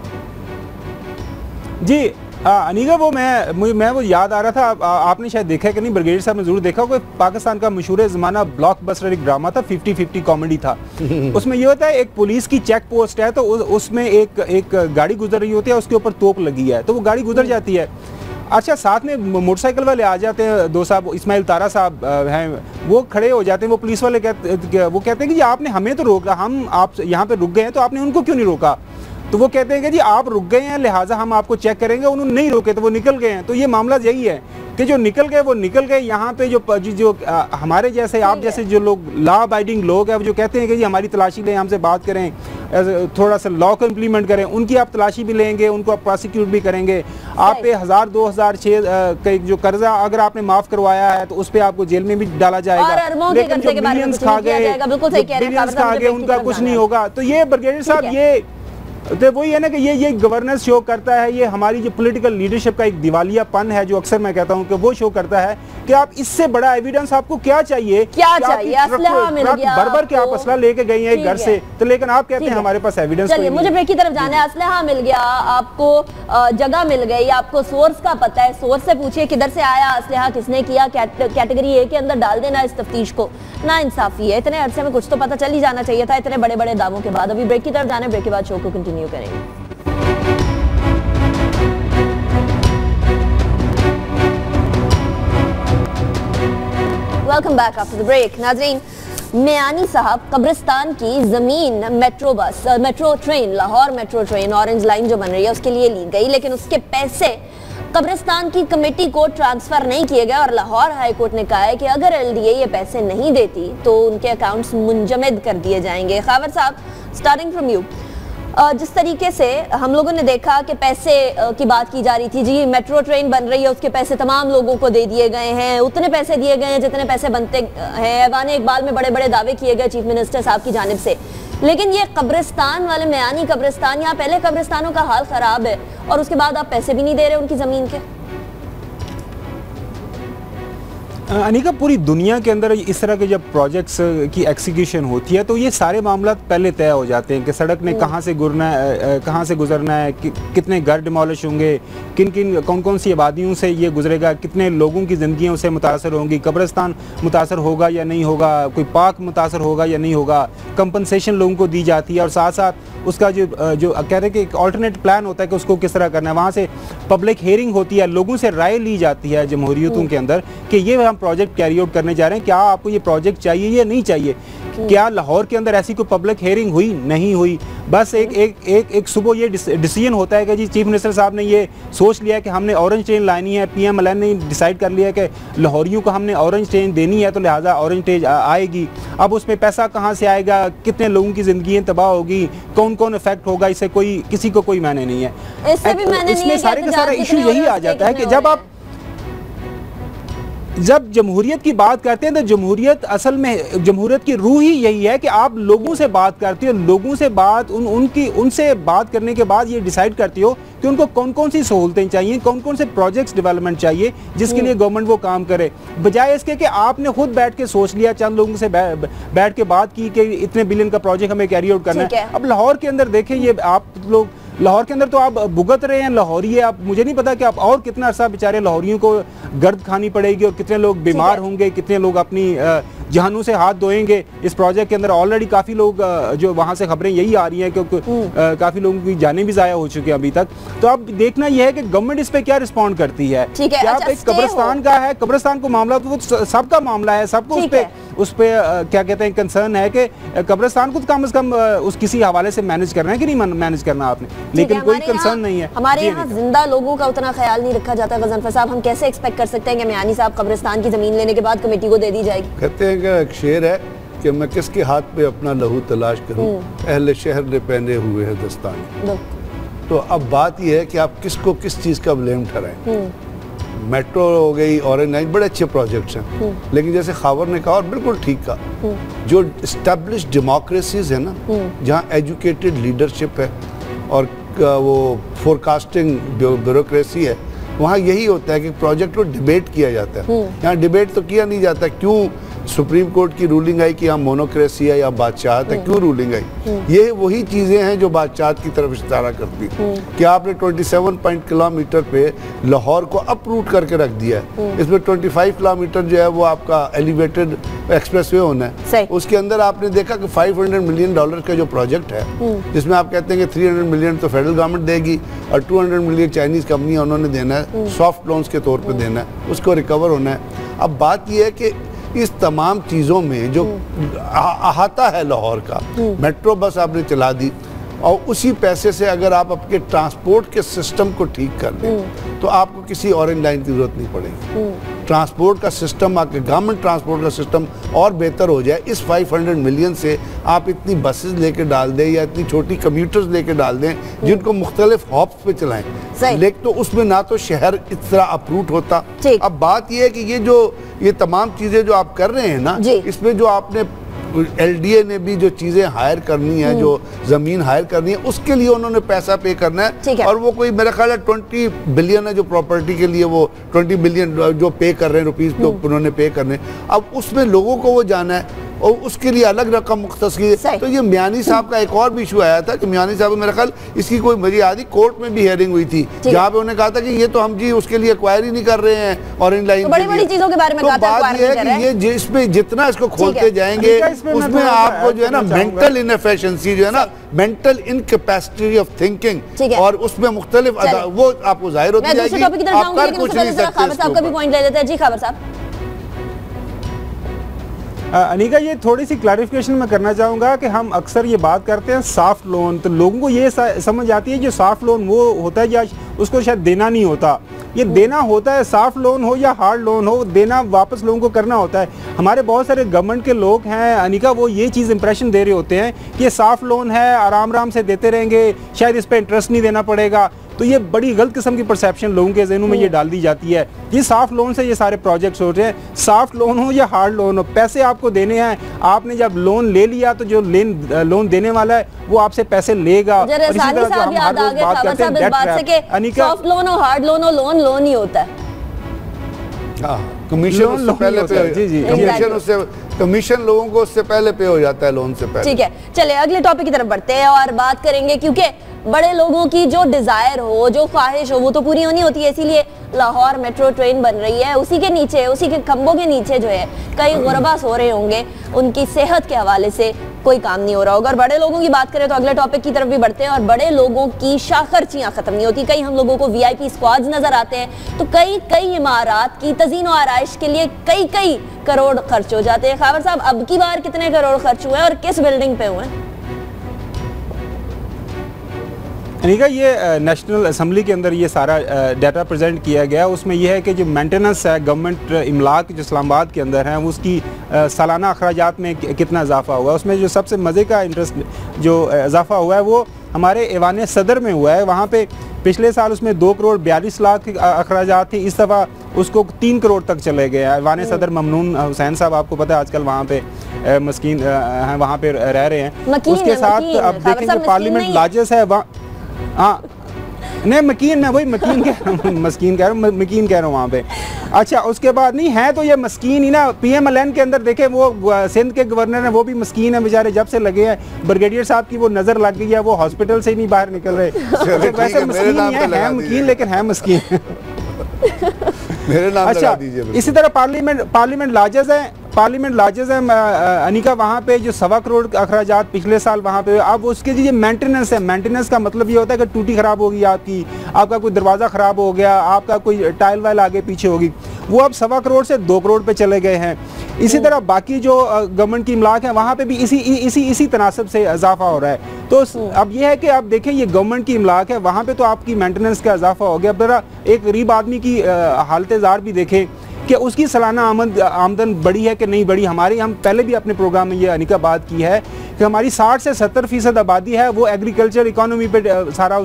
जी अनीका वो मैं वो याद आ रहा था, आपने शायद देखा है कि नहीं, ब्रिगेडियर साहब ने जरूर देखा होगा, पाकिस्तान का मशहूर ज़माना ब्लॉकबस्टर एक ड्रामा था, 50-50 कॉमेडी था। उसमें ये होता है एक पुलिस की चेक पोस्ट है, तो उसमें एक गाड़ी गुजर रही होती है, उसके ऊपर तोप लगी है, तो वो गाड़ी गुजर जाती है। अच्छा, साथ में मोटरसाइकिल वाले आ जाते हैं, दो साहब इस्माइल तारा साहब हैं, वो खड़े हो जाते हैं। वो पुलिस वाले वो कहते हैं कि आपने हमें तो रोका, हम आप यहाँ पे रुक गए हैं तो आपने उनको क्यों नहीं रोका? तो वो कहते हैं कि जी आप रुक गए हैं लिहाजा हम आपको चेक करेंगे। उन्होंने नहीं रोके तो वो निकल गए हैं। तो ये मामला यही है कि जो निकल गए वो निकल गए। यहाँ पे जो हमारे जैसे आप जैसे जो लोग लॉ अबाइडिंग लोग हैं, वो जो कहते हैं कि जी हमारी तलाशी लें, हमसे बात करें, थोड़ा सा लॉ को इम्प्लीमेंट करें, उनकी आप तलाशी भी लेंगे, उनको आप प्रोसिक्यूट भी करेंगे। आप पे 1000, 2000, 6 का जो कर्जा अगर आपने माफ करवाया है तो उस पर आपको जेल में भी डाला जाएगा। लेकिन जो बिलियंस खा गए उनका कुछ नहीं होगा। तो ये ब्रिगेडियर साहब ये तो वही है ना कि ये गवर्नेंस शो करता है, ये हमारी जो पॉलिटिकल लीडरशिप का एक दिवालियापन है, जो अक्सर मैं कहता हूँ कि वो शो करता है कि आप इससे बड़ा एविडेंस आपको क्या चाहिए? बर्बर के आप असला लेके गई हैं घर से, तो लेकिन आप कहते हैं हमारे पास एविडेंस। चलिए मुझे ब्रेक की तरफ जाना है। असलहा मिल गया आपको, जगह मिल गई आपको, सोर्स का पता है, सोर्स से पूछिए किधर से आया असलहा, किसने किया, कैटेगरी ए के अंदर डाल देना इस तफ्तीश को। ना इंसाफी है, इतने अरसे में कुछ तो पता चल ही जाना चाहिए था, इतने बड़े बड़े दावों के बाद। अभी ब्रेक की तरफ जाना है, ब्रेक के बाद शो को कंटिन्यू करेंगे। Welcome back after the break. नाज़रीन, मियानी साहब कब्रिस्तान की जमीन metro train, Lahore metro train orange line जो बन रही है उसके लिए ली गई, लेकिन उसके पैसे कब्रिस्तान की कमेटी को ट्रांसफर नहीं किए गए और लाहौर हाई कोर्ट ने कहा है कि अगर एलडीए ये पैसे नहीं देती तो उनके अकाउंट्स मुंजमद कर दिए जाएंगे। खावर साहब, स्टार्टिंग फ्रॉम यू, जिस तरीके से हम लोगों ने देखा कि पैसे की बात की जा रही थी, जी मेट्रो ट्रेन बन रही है उसके पैसे तमाम लोगों को दे दिए गए हैं, उतने पैसे दिए गए हैं जितने पैसे बनते हैं। ऐवान इकबाल में बड़े बड़े दावे किए गए चीफ मिनिस्टर साहब की जानिब से, लेकिन ये कब्रिस्तान वाले मियानी कब्रिस्तान, यहाँ पहले कब्रिस्तानों का हाल खराब है और उसके बाद आप पैसे भी नहीं दे रहे उनकी जमीन के। अनीका, पूरी दुनिया के अंदर इस तरह के जब प्रोजेक्ट्स की एग्जीक्यूशन होती है तो ये सारे मामला पहले तय हो जाते हैं कि सड़क ने कहाँ से गुजरना है, कितने घर डिमोलिश होंगे, कौन कौन सी आबादियों से ये गुजरेगा, कितने लोगों की ज़िंदगियों से मुतासर होंगी, कब्रिस्तान मुतासर होगा या नहीं होगा, कोई पार्क मुतासर होगा या नहीं होगा, कंपनसेशन लोगों को दी जाती है और साथ साथ उसका जो कह रहे हैं कि एक ऑल्टरनेट प्लान होता है कि उसको किस तरह करना है। वहाँ से पब्लिक हेयरिंग होती है, लोगों से राय ली जाती है जमहूरियतों के अंदर कि ये हम प्रोजेक्ट कैरी आउट करने जा रहे हैं, क्या आपको ये प्रोजेक्ट चाहिए या नहीं चाहिए। क्या लाहौर के अंदर ऐसी कोई पब्लिक हेयरिंग हुई? नहीं हुई। बस एक सुबह ये डिसीजन होता है कि जी चीफ मिनिस्टर साहब ने ये सोच लिया कि हमने ऑरेंज ट्रेन लानी है, PMLN ने डिसाइड कर लिया कि लाहौरियों को हमने ऑरेंज ट्रेन देनी है तो लिहाजा ऑरेंज ट्रेन आएगी। अब उसमें पैसा कहाँ से आएगा, कितने लोगों की ज़िंदगी तबाह होगी, कौन कौन इफेक्ट होगा, इससे किसी को कोई मायने नहीं है। इसमें सारे का सारा इशू यही आ जाता है कि जब जमहूरियत की बात करते हैं तो जमहूरियत असल में जमहूरियत की रूह ही यही है कि आप लोगों से बात करते हो, लोगों से बात उनसे बात करने के बाद ये डिसाइड करते हो कि उनको कौन कौन सी सहूलतें चाहिए, कौन कौन से प्रोजेक्ट्स डेवलपमेंट चाहिए जिसके लिए गवर्नमेंट वो काम करे, बजाय इसके कि आपने खुद बैठ के सोच लिया, चंद लोगों से बैठ के बात की कि इतने बिलियन का प्रोजेक्ट हमें कैरी आउट करना है। अब लाहौर के अंदर देखें, ये आप लोग लाहौर के अंदर तो आप भुगत रहे हैं, लाहौरी है, आप मुझे नहीं पता कि आप और कितना अरसा बेचारे लाहौरियों को गर्द खानी पड़ेगी और कितने लोग बीमार होंगे, कितने लोग अपनी जहानों से हाथ धोएंगे इस प्रोजेक्ट के अंदर। ऑलरेडी काफ़ी लोग जो वहाँ से खबरें यही आ रही हैं क्योंकि काफ़ी लोगों की जानें भी ज़ाया हो चुकी हैं अभी तक। तो अब देखना यह है कि गवर्नमेंट इस पर क्या रिस्पॉन्ड करती है। क्या आप एक कब्रिस्तान का है, कब्रिस्तान को मामला तो वो सबका मामला है, सबको उस पे क्या कहते हैं कंसर्न है कि कब्रिस्तान को कम से कम उस किसी हवाले से मैनेज करना है कि नहीं मैनेज करना आपने, लेकिन कोई कंसर्न नहीं है। हमारे यहाँ जिंदा लोगों का उतना ख्याल नहीं रखा जाता। गजनफर साहब, हम कैसे एक्सपेक्ट कर सकते हैं कि मियानी साहब कब्रिस्तान की जमीन लेने के बाद कमेटी को दे दी जाएगी? कहते हैं कि एक शेर है कि मैं किसके हाथ पे अपना लहू तलाश करूं, अहले शहर ने पहने हुए है दस्ताने। तो अब बात यह है कि आप किसको किस चीज़ का ब्लेम ठहराएं। मेट्रो हो गई, ऑरेंज लाइन, बड़े अच्छे प्रोजेक्ट्स हैं, लेकिन जैसे खावर ने कहा और बिल्कुल ठीक कहा, जो इस्टेब्लिश डेमोक्रेसीज है ना, जहाँ एजुकेटेड लीडरशिप है और वो फोरकास्टिंग ब्यूरोक्रेसी है, वहाँ यही होता है कि प्रोजेक्ट को डिबेट किया जाता है। यहाँ डिबेट तो किया नहीं जाता। क्यों सुप्रीम कोर्ट की रूलिंग आई कि यहाँ मोनोक्रेसी है या बादशाहत है, क्यों रूलिंग आई? ये वही चीज़ें हैं जो बादशाहत की तरफ इशारा करती कि आपने 27 किलोमीटर पे लाहौर को अपरूट करके रख दिया है। इसमें 25 किलोमीटर जो है वो आपका एलिवेटेड एक्सप्रेसवे होना है। उसके अंदर आपने देखा कि $500 मिलियन का जो प्रोजेक्ट है, जिसमें आप कहते हैं कि 300 मिलियन तो फेडरल गवर्नमेंट देगी और 200 मिलियन चाइनीज़ कंपनी उन्होंने देना है, सॉफ्ट लोन्स के तौर पर देना है, उसको रिकवर होना है। अब बात यह है कि इस तमाम चीज़ों में जो अहाता है लाहौर का, मेट्रो बस आपने चला दी और उसी पैसे से अगर आप अपने ट्रांसपोर्ट के सिस्टम को ठीक कर लें तो आपको किसी ऑरेंज लाइन की जरूरत नहीं पड़ेगी। ट्रांसपोर्ट का सिस्टम, आपके गवर्नमेंट ट्रांसपोर्ट का सिस्टम और बेहतर हो जाए। इस 500 मिलियन से आप इतनी बसेस लेके डाल दें या इतनी छोटी कम्यूटर्स लेके डाल दें जिनको मुख्तलिफ हॉप्स पे चलाएं, लेकिन तो उसमें ना तो शहर इस तरह अपरूट होता। अब बात यह है कि ये तमाम चीज़ें जो आप कर रहे हैं ना, इसमें जो आपने LDA ने भी जो चीजें हायर करनी है, जो जमीन हायर करनी है, उसके लिए उन्होंने पैसा पे करना है और वो कोई मेरा ख्याल है 20 बिलियन है जो प्रॉपर्टी के लिए, वो 20 बिलियन जो पे कर रहे हैं रुपीस तो उन्होंने पे करने। अब उसमें लोगों को वो जाना है और उसके लिए अलग रकम मुख्तस की है। तो ये मियानी साहब का एक और भी इशू आया था कि मियानी साहब मेरा ख्याल इसकी कोई मुझे याद ही कोर्ट में भी हियरिंग हुई थी जहाँ पे उन्होंने कहा था कि ये तो हम जी उसके लिए एक्वायर ही नहीं कर रहे हैं ऑरेंज लाइन, बड़ी चीजों के बारे में कहा था। बात ये है कि ये जिसमें जितना इसको खोलते जाएंगे उसमें आपको जो है ना मेंटल इनएफिशिएंसी, जो है ना मेंटल इनकैपेसिटी ऑफ थिंकिंग, और उसमें मुख्तलिफ वो आपको जाहिर होती जाएगी। आप कर कुछ नहीं सकते। खाबर साहब का भी पॉइंट ले लेते हैं। जी खाबर साहब। अनिका, ये थोड़ी सी क्लैरिफिकेशन मैं करना चाहूँगा कि हम अक्सर ये बात करते हैं सॉफ्ट लोन, तो लोगों को ये समझ आती है जो सॉफ्ट लोन वो होता है या उसको शायद देना नहीं होता। ये देना होता है, सॉफ्ट लोन हो या हार्ड लोन हो, देना वापस लोगों को करना होता है। हमारे बहुत सारे गवर्नमेंट के लोग हैं अनिका, वो ये चीज़ इंप्रेशन दे रहे होते हैं कि ये सॉफ्ट लोन है, आराम से देते रहेंगे, शायद इस पर इंटरेस्ट नहीं देना पड़ेगा। तो ये बड़ी गलत किस्म की परसेप्शन लोगों के जहनों में ये डाल दी जाती है। ये सॉफ्ट लोन से ये सारे प्रोजेक्ट्स हो रहे हैं। सॉफ्ट लोन हो या हार्ड लोन हो, पैसे आपको देने हैं। आपने जब लोन ले लिया तो जो लोन देने वाला है वो आपसे पैसे लेगा। सॉफ्ट लोन हो हार्ड लोन हो, लोन ही होता है। कमीशन कमीशन लोगों को उससे पहले पे हो जाता है, लोन से पहले। ठीक है, चले अगले टॉपिक की तरफ बढ़ते हैं और बात करेंगे, क्योंकि बड़े लोगों की जो डिजायर हो, जो ख्वाहिश हो, वो तो पूरी होनी होती है। इसीलिए लाहौर मेट्रो ट्रेन बन रही है। उसी के नीचे, उसी के खंभों के नीचे जो है कई गुरबा सो रहे होंगे, उनकी सेहत के हवाले से कोई काम नहीं हो रहा होगा। और बड़े लोगों की बात करें तो अगले टॉपिक की तरफ भी बढ़ते हैं और बड़े लोगों की शाखर्चियाँ खत्म नहीं होती। कई हम लोगों को VIP स्क्वाड्स नजर आते हैं, तो कई इमारात की तज़ीन और आराइश के लिए कई करोड़ खर्च हो जाते हैं। खाबर साहब, अब की बार कितने करोड़ खर्च हुए और किस बिल्डिंग पे हुए? अनिका, ये नेशनल असम्बली के अंदर ये सारा डाटा प्रेजेंट किया गया। उसमें यह है कि जो मेंटेनेंस है गवर्नमेंट इमलाक जो इस्लामाबाद के अंदर है, उसकी सालाना अखराजात में कितना इजाफा हुआ है। उसमें जो सबसे मज़े का इंटरेस्ट जो इजाफा हुआ है वो हमारे ऐवान सदर में हुआ है। वहाँ पे पिछले साल उसमें 2 करोड़ 42 लाख अखराजात थी, इस दफ़ा उसको 3 करोड़ तक चले गए। ऐवान सदर ममनून हुसैन साहब, आपको पता है आजकल वहाँ पे मस्कीन हैं, वहाँ पे रह रहे हैं। उसके साथ अब देखेंगे पार्लियामेंट लार्जेस्ट है वहाँ। हाँ, नहीं मकीन, मैं वही मकीन कह रहा हूँ, मस्कीन कह रहा हूँ, मकीन कह रहा हूँ वहाँ पे। अच्छा उसके बाद नहीं है तो ये मस्कीन ही ना। PMLN के अंदर देखे वो सिंध के गवर्नर हैं, वो भी मस्कीन है बेचारे, जब से लगे हैं ब्रिगेडियर साहब की वो नज़र लग गई है, वो हॉस्पिटल से ही नहीं बाहर निकल रहे। तो वैसे मस्कीन है मकीन, लेकिन है मस्कीन। मेरे नाम अच्छा लगा दीजिए। इसी तरह पार्लियामेंट लार्जेस है अनिका, वहाँ पे जो 1.25 करोड़ अखराजात पिछले साल वहाँ पे, अब उसके जो मेंटेनेंस है, मेंटेनेंस का मतलब ये होता है कि टूटी खराब होगी आपकी, आपका कोई दरवाज़ा ख़राब हो गया, आपका कोई टाइल वाइल आगे पीछे होगी, वो अब 1.25 करोड़ से 2 करोड़ पे चले गए हैं। इसी तरह बाकी जो गवर्नमेंट की इमलाक है वहाँ पे भी इसी तनासब से इजाफा हो रहा है। तो अब ये है कि आप देखें ये गवर्नमेंट की इमलाक है, वहाँ पे तो आपकी मेंटेनेंस का इजाफा हो गया। अब जरा एक गरीब आदमी की हालत ज़ार भी देखें कि उसकी सालाना आमदन बढ़ी है कि नहीं बढ़ी। हम पहले भी अपने प्रोग्राम में ये अनिका बात की है कि हमारी 60 से 70% आबादी है वो एग्रीकल्चर इकोनॉमी पे सारा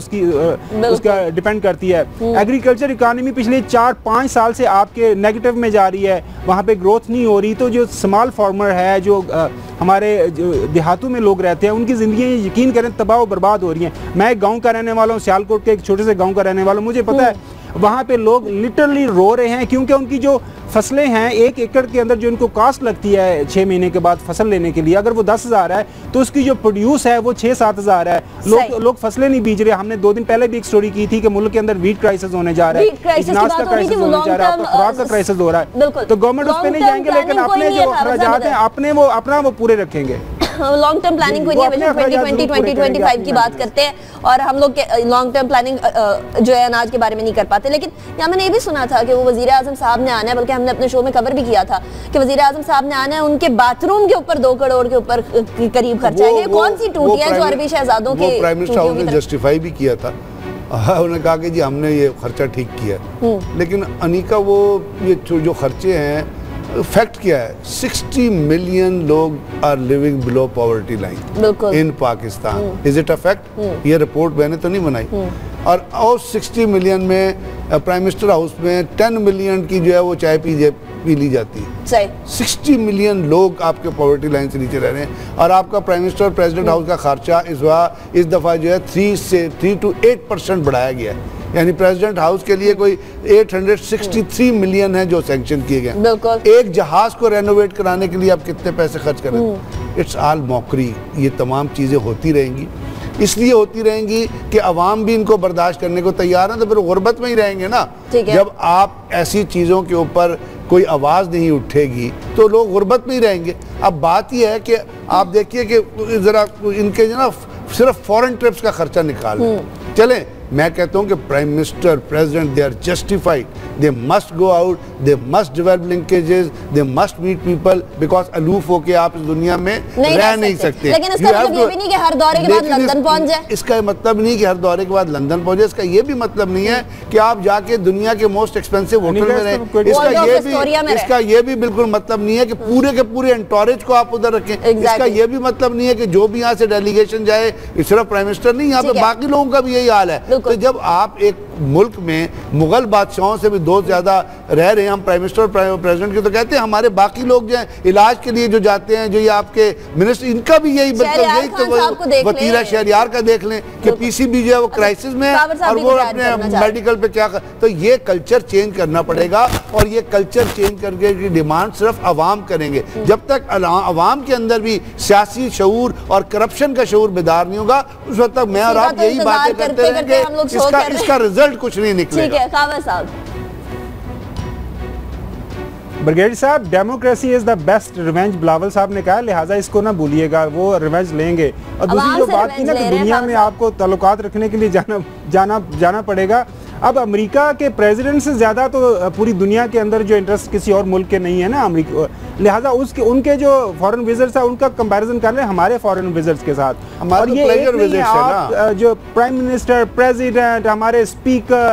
उसका डिपेंड करती है। एग्रीकल्चर इकोनॉमी पिछले 4-5 साल से आपके नेगेटिव में जा रही है, वहाँ पे ग्रोथ नहीं हो रही। तो जो स्मॉल फार्मर है, जो हमारे देहातों में लोग रहते हैं, उनकी ज़िंदगी यकीन करें तबाह बर्बाद हो रही हैं। मैं एक गाँव का रहने वाला हूँ, सियालकोट के एक छोटे से गाँव का रहने वाला हूँ, मुझे पता है वहाँ पे लोग लिटरली रो रहे हैं क्योंकि उनकी जो फसलें हैं 1 एकड़ के अंदर जो इनको कास्ट लगती है 6 महीने के बाद फसल लेने के लिए, अगर वो 10,000 है तो उसकी जो प्रोड्यूस है वो 6-7 हज़ार है। लोग फसलें नहीं बीज रहे। हमने 2 दिन पहले भी एक स्टोरी की थी कि मुल्क के अंदर वीट क्राइसिस होने जा रहा है, अनाज का क्राइसिस होने जा रहा है, खुराक का क्राइसिस हो रहा है। तो गवर्नमेंट उस पर नहीं जाएंगे, लेकिन अपने जो अखराजात हैं अपना वो पूरे रखेंगे। लॉन्ग टर्म प्लानिंग को नहीं, 2020-2025 की बात करते हैं और हम लोग लॉन्ग टर्म प्लानिंग जो है अनाज के बारे में नहीं कर पाते। लेकिन यहाँ मैंने ये भी सुना था कि वो वजीर आजम साहब ने आना है, बल्कि हमने अपने शो में कवर भी किया था कि वजीर आजम साहब ने आना है, उनके बाथरूम के ऊपर 2 करोड़ के ऊपर करीब खर्चा है। कौन सी टूटियां जो अरबी शहजादों के प्राइम मिनिस्टर हाउस ने जस्टिफाई भी किया था, उन्होंने कहा कि जी हमने ये खर्चा ठीक किया। लेकिन अनिका वो ये जो खर्चे हैं, फैक्ट क्या है, 60 मिलियन लोग are living below poverty line in Pakistan. Is it a fact? ये रिपोर्ट मैंने तो नहीं बनाई। और 60 मिलियन में प्राइम मिनिस्टर हाउस में 10 मिलियन की जो है वो चाय पी ली जाती है। 60 मिलियन लोग आपके पॉवर्टी लाइन से नीचे रह रहे हैं और आपका प्राइम मिनिस्टर और प्रेसिडेंट हाउस का खर्चा इस दफ़ा जो है 3 to 8% बढ़ाया गया है। यानी प्रेसिडेंट हाउस के लिए कोई 863 मिलियन है जो सैंक्शन किए गए। एक जहाज को रेनोवेट कराने के लिए आप कितने पैसे खर्च करें? It's all mockery. ये तमाम चीज़ें होती रहेंगी, इसलिए होती रहेंगी कि अवाम भी इनको बर्दाश्त करने को तैयार है, तो फिर गुर्बत में ही रहेंगे ना। जब आप ऐसी चीज़ों के ऊपर कोई आवाज़ नहीं उठेगी तो लोग गुर्बत में ही रहेंगे। अब बात यह है कि आप देखिए कि ज़रा इनके जो ना सिर्फ फॉरेन ट्रिप्स का खर्चा निकाल चलें। मैं कहता हूं कि prime minister, president, they are justified, they must go out, they must develop linkages, they must meet people, because aloof होके आप इस दुनिया में रह नहीं सकते। लेकिन इसका मतलब ये भी नहीं कि हर दौरे के बाद लंदन पहुंच जाए। इसका मतलब नहीं कि हर दौरे के बाद लंदन पहुंचे। इसका ये भी मतलब नहीं है कि आप जाके दुनिया के मोस्ट एक्सपेंसिव होटल में रहें। इसका ये भी बिल्कुल मतलब नहीं है कि पूरे के पूरे एंटोरेज को आप उधर रखें। इसका ये भी मतलब नहीं है कि जो भी यहाँ से डेलीगेशन जाए, सिर्फ प्राइम मिनिस्टर नहीं, यहाँ पे बाकी लोगों का भी यही हाल है। तो जब आप एक मुल्क में मुगल बादशाहों से भी 2 ज्यादा रह रहे हैं, हम प्राइम मिनिस्टर और प्रेसिडेंट के, तो कहते हैं हमारे बाकी लोग जो हैं इलाज के लिए जो जाते हैं, जो ये आपके मिनिस्टर, इनका भी यही बिल्कुल यही। तो वतीरा शहरियार का देख लें कि पीसीबी जो है वो क्राइसिस में है और वो अपने मेडिकल पे क्या तो ये कल्चर चेंज करना पड़ेगा। और ये कल्चर चेंज करके की डिमांड सिर्फ अवाम करेंगे। जब तक अवाम के अंदर भी सियासी शऊर और करप्शन का शऊर बेदार नहीं होगा, उस वक्त तक मैं और आप यही बातें करते रहेंगे। इसका रिजल्ट कुछ नहीं निकलेगा। ठीक है कावल साहब। ब्रिगेडियर साहब, democracy is the best revenge Bilawal साहब ने कहा, लिहाजा इसको ना भूलिएगा, वो रिवेंज लेंगे। और दूसरी जो बात की ना कि दुनिया में आपको ताल्लुकात रखने के लिए जाना पड़ेगा। अब अमेरिका के प्रेसिडेंट से ज़्यादा तो पूरी दुनिया के अंदर जो इंटरेस्ट किसी और मुल्क के नहीं है ना अमेरिका, लिहाजा उनके जो फॉरेन विजिट्स है उनका कंपैरिजन कर रहे हैं हमारे फॉरेन विजिट्स के साथ। और ये आप जो प्राइम मिनिस्टर, प्रेसिडेंट, हमारे स्पीकर,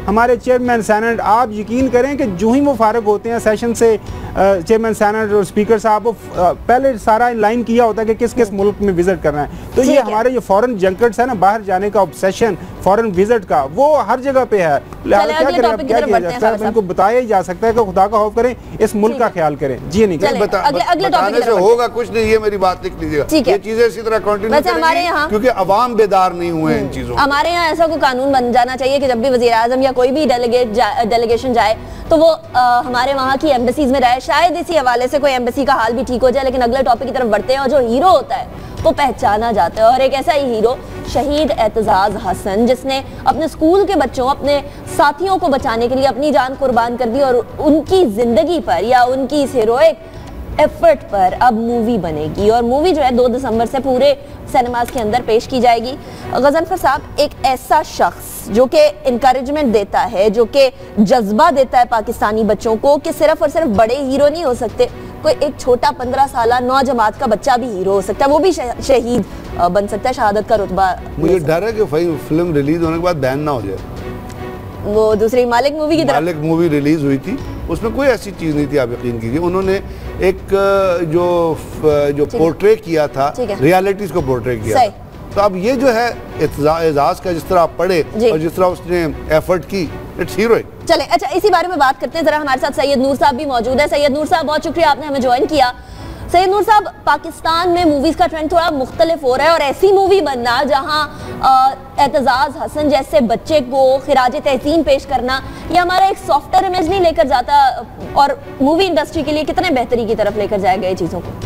हमारे चेयरमैन सेनेट, आप यकीन करें कि जो ही वो फारग होते हैं सेशन से, चेयरमैन सेनेट और स्पीकर साहब, वो पहले सारा लाइन किया होता है कि किस किस मुल्क में विजिट करना है। तो ये हमारे जो फॉरेन जंकट्स है ना, बाहर जाने का ऑब्सेशन फॉरेन विजिट का, वो हर जगह पे है। क्या करें, क्या किया जा सकता है? इनको बताया जा सकता है कि खुदा का खौफ करें, इस मुल्क का ख्याल करें। जी नहीं, बताने से होगा कुछ नहीं, ये मेरी बात लिख लीजिएगा। ये चीजें इसी तरह कंटिन्यू करेंगी क्योंकि अवाम बेदार नहीं हुए इन चीजों। हमारे यहाँ ऐसा कोई कानून बन जाना चाहिए कि जब भी वज़ीर आज़म या कोई भी डेलीगेशन जाए तो वो हमारे वहाँ की एम्बेसीज में रहे। शायद इसी हवाले से कोई एम्बेसी का हाल भी ठीक हो जाए। लेकिन अगले टॉपिक की तरफ बढ़ते हैं। और जो हीरो होता है वो पहचाना जाता है, और एक ऐसा ही हीरो शहीद एतजाज हसन, जिसने अपने स्कूल के बच्चों, अपने साथियों को बचाने के लिए अपनी जान कुर्बान कर दी, और उनकी जिंदगी पर या उनकी इस हीरोइक एफर्ट पर अब मूवी बनेगी। और मूवी जो है 2 दिसंबर से पूरे सिनेमास के अंदर पेश की जाएगी। गज़नफर साहब, एक ऐसा शख्स जो कि इनकरेजमेंट देता है, जो कि जज्बा देता है पाकिस्तानी बच्चों को कि सिर्फ और सिर्फ बड़े हीरो नहीं हो सकते, कोई एक छोटा 15 साल नौजवान का बच्चा भी हीरो हो सकता है, वो भी शहीद बन सकता है, शहादत का रुतबा। मुझे डर है कि फिल्म रिलीज होने के बाद बैन ना हो जाए। वो दूसरी मालिक मूवी की तरफ, मालिक मूवी रिलीज हुई थी, उसमें कोई ऐसी चीज़ नहीं थी, आप यकीन कीजिए। उन्होंने एक जो पोर्ट्रे किया था, रियलिटीज को पोर्ट्रे किया था। तो अब ये जो है एजाज का, जिस तरह आप पढ़े और जिस तरह उसने एफर्ट की, इट्स हीरोइक। चले, अच्छा इसी बारे में बात करते हैं जरा। हमारे साथ सैयद नूर साहब भी मौजूद है। सैयद नूर साहब, बहुत शुक्रिया आपने हमें ज्वाइन किया। सैयद नूर साहब, पाकिस्तान में मूवीज का ट्रेंड थोड़ा मुख्तलिफ हो रहा है, और ऐसी मूवी बनना जहां एतजाज हसन जैसे बच्चे को खिराज तहसीन पेश करना, ये हमारा एक सॉफ्टवेयर इमेज नहीं लेकर जाता, और मूवी इंडस्ट्री के लिए कितने बेहतरी की तरफ लेकर जाएगा ये चीजों को?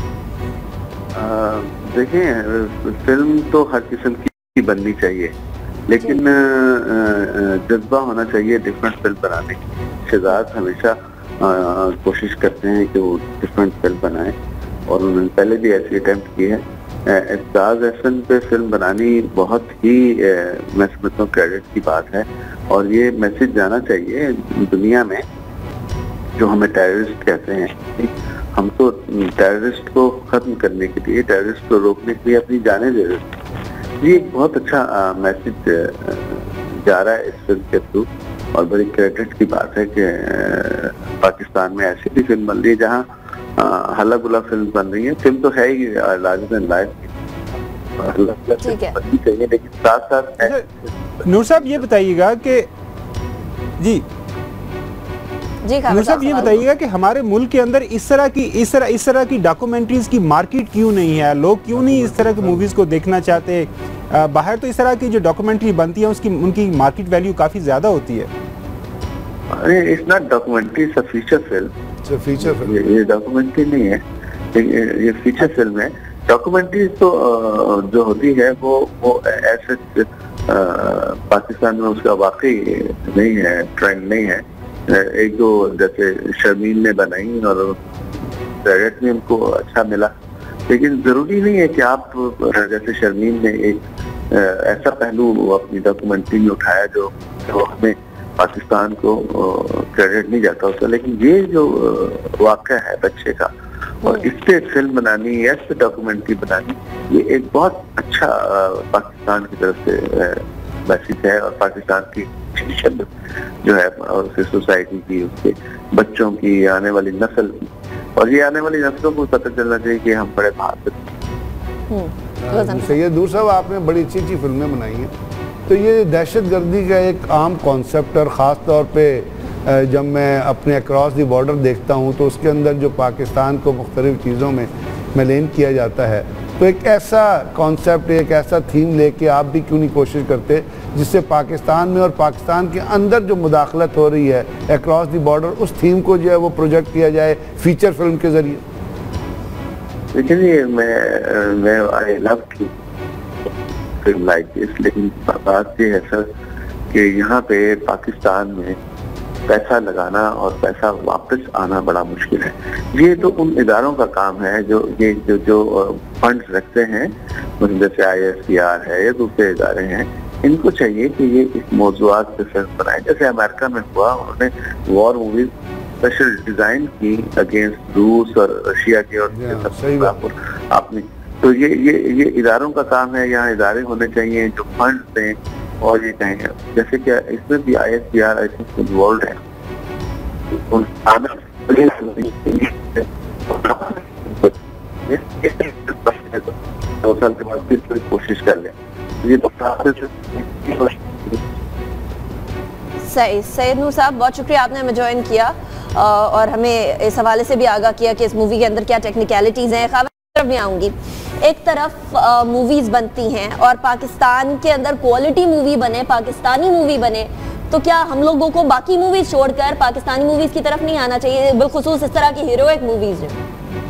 देखिए, फिल्म तो हर किस्म की बननी चाहिए, लेकिन जज्बा होना चाहिए डिफरेंट फिल्म बनाने की। शहजाद हमेशा कोशिश करते हैं कि वो डिफरेंट फिल्म बनाएं, और उन्होंने पहले भी ऐसी अटेम्प्ट की है। एतजाज हसन पे फिल्म बनानी बहुत ही मैं समझता हूँ क्रेडिट की बात है, और ये मैसेज जाना चाहिए दुनिया में जो हमें टेररिस्ट कहते हैं। हम तो टेररिस्ट को खत्म करने के लिए, टेररिस्ट को रोकने के लिए अपनी जानें दे रहे हैं। ये बहुत अच्छा मैसेज जा रहा है इस फिल्म के थ्रू, और बड़ी क्रेडिट की बात है कि पाकिस्तान में ऐसी भी फिल्म बन रही है जहाँ हल्ला गुला फिल्म बन रही है। फिल्म तो है ही लार्जर देन लाइफ बननी चाहिए, लेकिन साथ साथ नूर साहब ये बताइएगा कि जी नूर साहब ये बताइएगा कि हमारे मुल्क के अंदर इस तरह की डॉक्यूमेंट्रीज की मार्केट क्यों नहीं है? लोग क्यों नहीं इस तरह की मूवीज को देखना चाहते? बाहर तो इस तरह की जो डॉक्यूमेंट्री बनती है उनकी मार्केट वैल्यू काफी ज्यादा होती है। अरे it's not documentary, it's a feature film. Feature film, ये डॉक्यूमेंट्री नहीं है, ये फीचर फिल्म है। डॉक्यूमेंट्री तो जो होती है वो ऐसे पाकिस्तान में उसका वाकई नहीं है, ट्रेंड नहीं है। एक दो जैसे शर्मीन ने बनाई और क्रेडिट भी उनको अच्छा मिला, लेकिन जरूरी नहीं है कि आप जैसे शर्मीन ने एक ऐसा पहलू अपनी डॉक्यूमेंट्री में उठाया जो हमें पाकिस्तान को क्रेडिट नहीं जाता उसका। लेकिन ये जो वाक़या है बच्चे का, और इस पे फिल्म बनानी, इस पे डॉक्यूमेंट्री बनानी, ये एक बहुत अच्छा पाकिस्तान की तरफ से मैसेज है, और पाकिस्तान की जो है और उसकी सोसाइटी की, उसके बच्चों की, आने वाली नस्ल की, और ये आने वाली नस्लों को पता चलना चाहिए कि हम बड़े बहादुर। सैयद नूर साहब, आपने बड़ी अच्छी अच्छी फिल्में बनाई हैं, तो ये दहशतगर्दी का एक आम कॉन्सेप्ट, और ख़ास तौर पे जब मैं अपने अक्रॉस द बॉर्डर देखता हूँ तो उसके अंदर जो पाकिस्तान को मुख्तलिफ चीज़ों में मेलेन किया जाता है, तो एक ऐसा कॉन्सेप्ट, एक ऐसा थीम लेके आप भी क्यों नहीं कोशिश करते जिससे पाकिस्तान में और पाकिस्तान के अंदर जो मुदाखलत हो रही है अक्रॉस द बॉर्डर, उस थीम को जो है वो प्रोजेक्ट किया जाए फीचर फिल्म के ज़रिए? देखिए, मैं I love to film like this, लेकिन बात ये है सर कि यहाँ पे पाकिस्तान में पैसा लगाना और पैसा वापस आना बड़ा मुश्किल है। ये तो उन इदारों का काम है जो फंड्स रखते हैं, जैसे ISPR है या दूसरे इदारे हैं। इनको चाहिए कि ये इस मौजूआत पे फिल्म बनाए, जैसे अमेरिका में हुआ, उन्होंने वॉर मूवीज स्पेशल डिजाइन की अगेंस्ट रूस और रशिया के, और आपने तो ये इदारों का काम है। यहाँ इदारे होने चाहिए जो फंड दें, और ये कहेंगे जैसे कि इसमें भी ISPR इन्वॉल्व है, 2 साल के बाद फिर कोशिश कर लें। ये सही। सैयद नूर साहब, बहुत शुक्रिया, आपने हमें ज्वाइन किया और हमें इस हवाले से भी आगाह किया कि इस मूवी के अंदर क्या टेक्निकलिटीज़ हैं। ख़ास तरफ भी आऊँगी, एक तरफ मूवीज़ बनती हैं और पाकिस्तान के अंदर क्वालिटी मूवी बने, पाकिस्तानी मूवी बने, तो क्या हम लोगों को बाकी मूवीज़ छोड़कर पाकिस्तानी मूवीज़ की तरफ नहीं आना चाहिए, बिलखुसूस इस तरह की हीरोइक मूवीज़ हैं?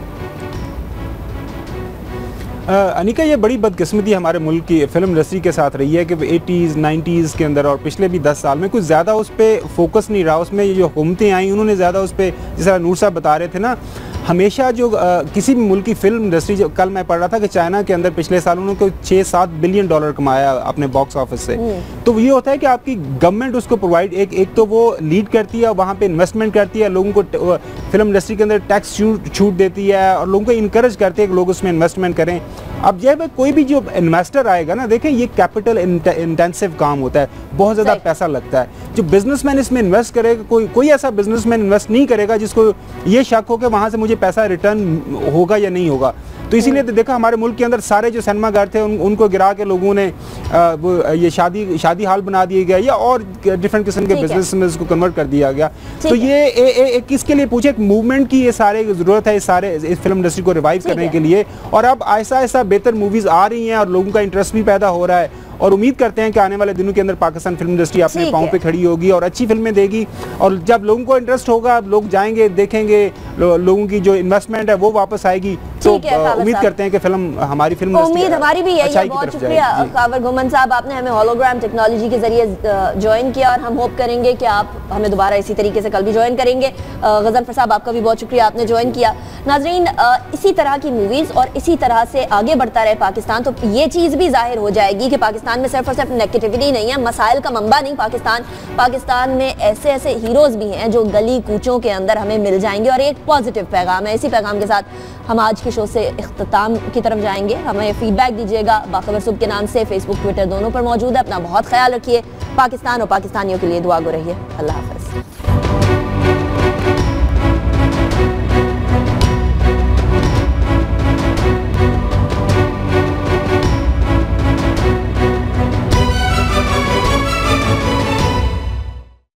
अनिका, ये बड़ी बदकिस्मती हमारे मुल्क की फिल्म इंडस्ट्री के साथ रही है कि 80s 90s के अंदर और पिछले भी 10 साल में कुछ ज़्यादा उस पर फोकस नहीं रहा। उसमें जो हुकूमतें आई उन्होंने ज़्यादा उस पर, जैसा नूर साहब बता रहे थे ना, हमेशा जो किसी भी मुल्क की फिल्म इंडस्ट्री, जो कल मैं पढ़ रहा था कि चाइना के अंदर पिछले साल उन्होंने 6-7 बिलियन डॉलर कमाया अपने बॉक्स ऑफिस से। तो ये होता है कि आपकी गवर्नमेंट उसको प्रोवाइड, एक तो वो लीड करती है, वहाँ पे इन्वेस्टमेंट करती है, लोगों को फिल्म इंडस्ट्री के अंदर टैक्स छूट देती है और लोगों को इनकरेज करती है कि लोग उसमें इन्वेस्टमेंट करें। अब जब कोई भी जो इन्वेस्टर आएगा ना, देखें ये कैपिटल इंटेंसिव काम होता है, बहुत ज़्यादा पैसा लगता है। जो बिजनेसमैन इसमें इन्वेस्ट करेगा, कोई ऐसा बिजनेसमैन इन्वेस्ट नहीं करेगा जिसको ये शक हो कि वहाँ से मुझे पैसा रिटर्न होगा या नहीं होगा। तो इसीलिए देखा हमारे मुल्क के अंदर सारे जो सिनेमा घर थे उनको गिरा के लोगों ने ये शादी हाल बना दिए गया या और डिफरेंट किस्म के बिजनेस में इसको कन्वर्ट कर दिया गया। तो ये किसके लिए पूछे, एक मूवमेंट की ये सारे ज़रूरत है, इस फिल्म इंडस्ट्री को रिवाइव करने के लिए। और अब ऐसा ऐसा बेहतर मूवीज़ आ रही हैं और लोगों का इंटरेस्ट भी पैदा हो रहा है और उम्मीद करते हैं कि आने वाले दिनों के अंदर पाकिस्तान फिल्म इंडस्ट्री अपने पाँव पे खड़ी होगी और अच्छी फिल्में देगी। और जब लोगों को इंटरेस्ट होगा, लोग जाएंगे, देखेंगे, लोगों की जो इन्वेस्टमेंट है वो वापस आएगी। तो उम्मीद करते हैं कि हमारी फिल्म उम्मीद हमारी भी यही है। बहुत शुक्रिया कावर घुमन साहब, आपने हमें होलोग्राम टेक्नोलॉजी के जरिए ज्वाइन किया और हम होप करेंगे कि आप हमें दोबारा इसी तरीके से कल भी ज्वाइन करेंगे। गजनफर साहब, आपका भी बहुत शुक्रिया, आपने ज्वाइन किया। नाजरीन, इसी तरह की मूवीज़ और इसी तरह से आगे बढ़ता रहे पाकिस्तान, तो ये चीज़ भी जाहिर हो जाएगी कि पाकिस्तान में सिर्फ और सिर्फ नेगेटिविटी नहीं है, मसाइल का मंबा नहीं पाकिस्तान में ऐसे ऐसे हीरोज़ भी हैं जो गली कूचों के अंदर हमें मिल जाएंगे और एक पॉजिटिव पैगाम है। इसी पैगाम के साथ हम आज के शो से इख्तिताम की तरफ जाएंगे। हमें फीडबैक दीजिएगा, बाखबर सुबह के नाम से फेसबुक ट्विटर दोनों पर मौजूद है। अपना बहुत ख्याल रखिए। पाकिस्तान और पाकिस्तानियों के लिए दुआ गो रहिए। अल्लाह हाफ़िज़।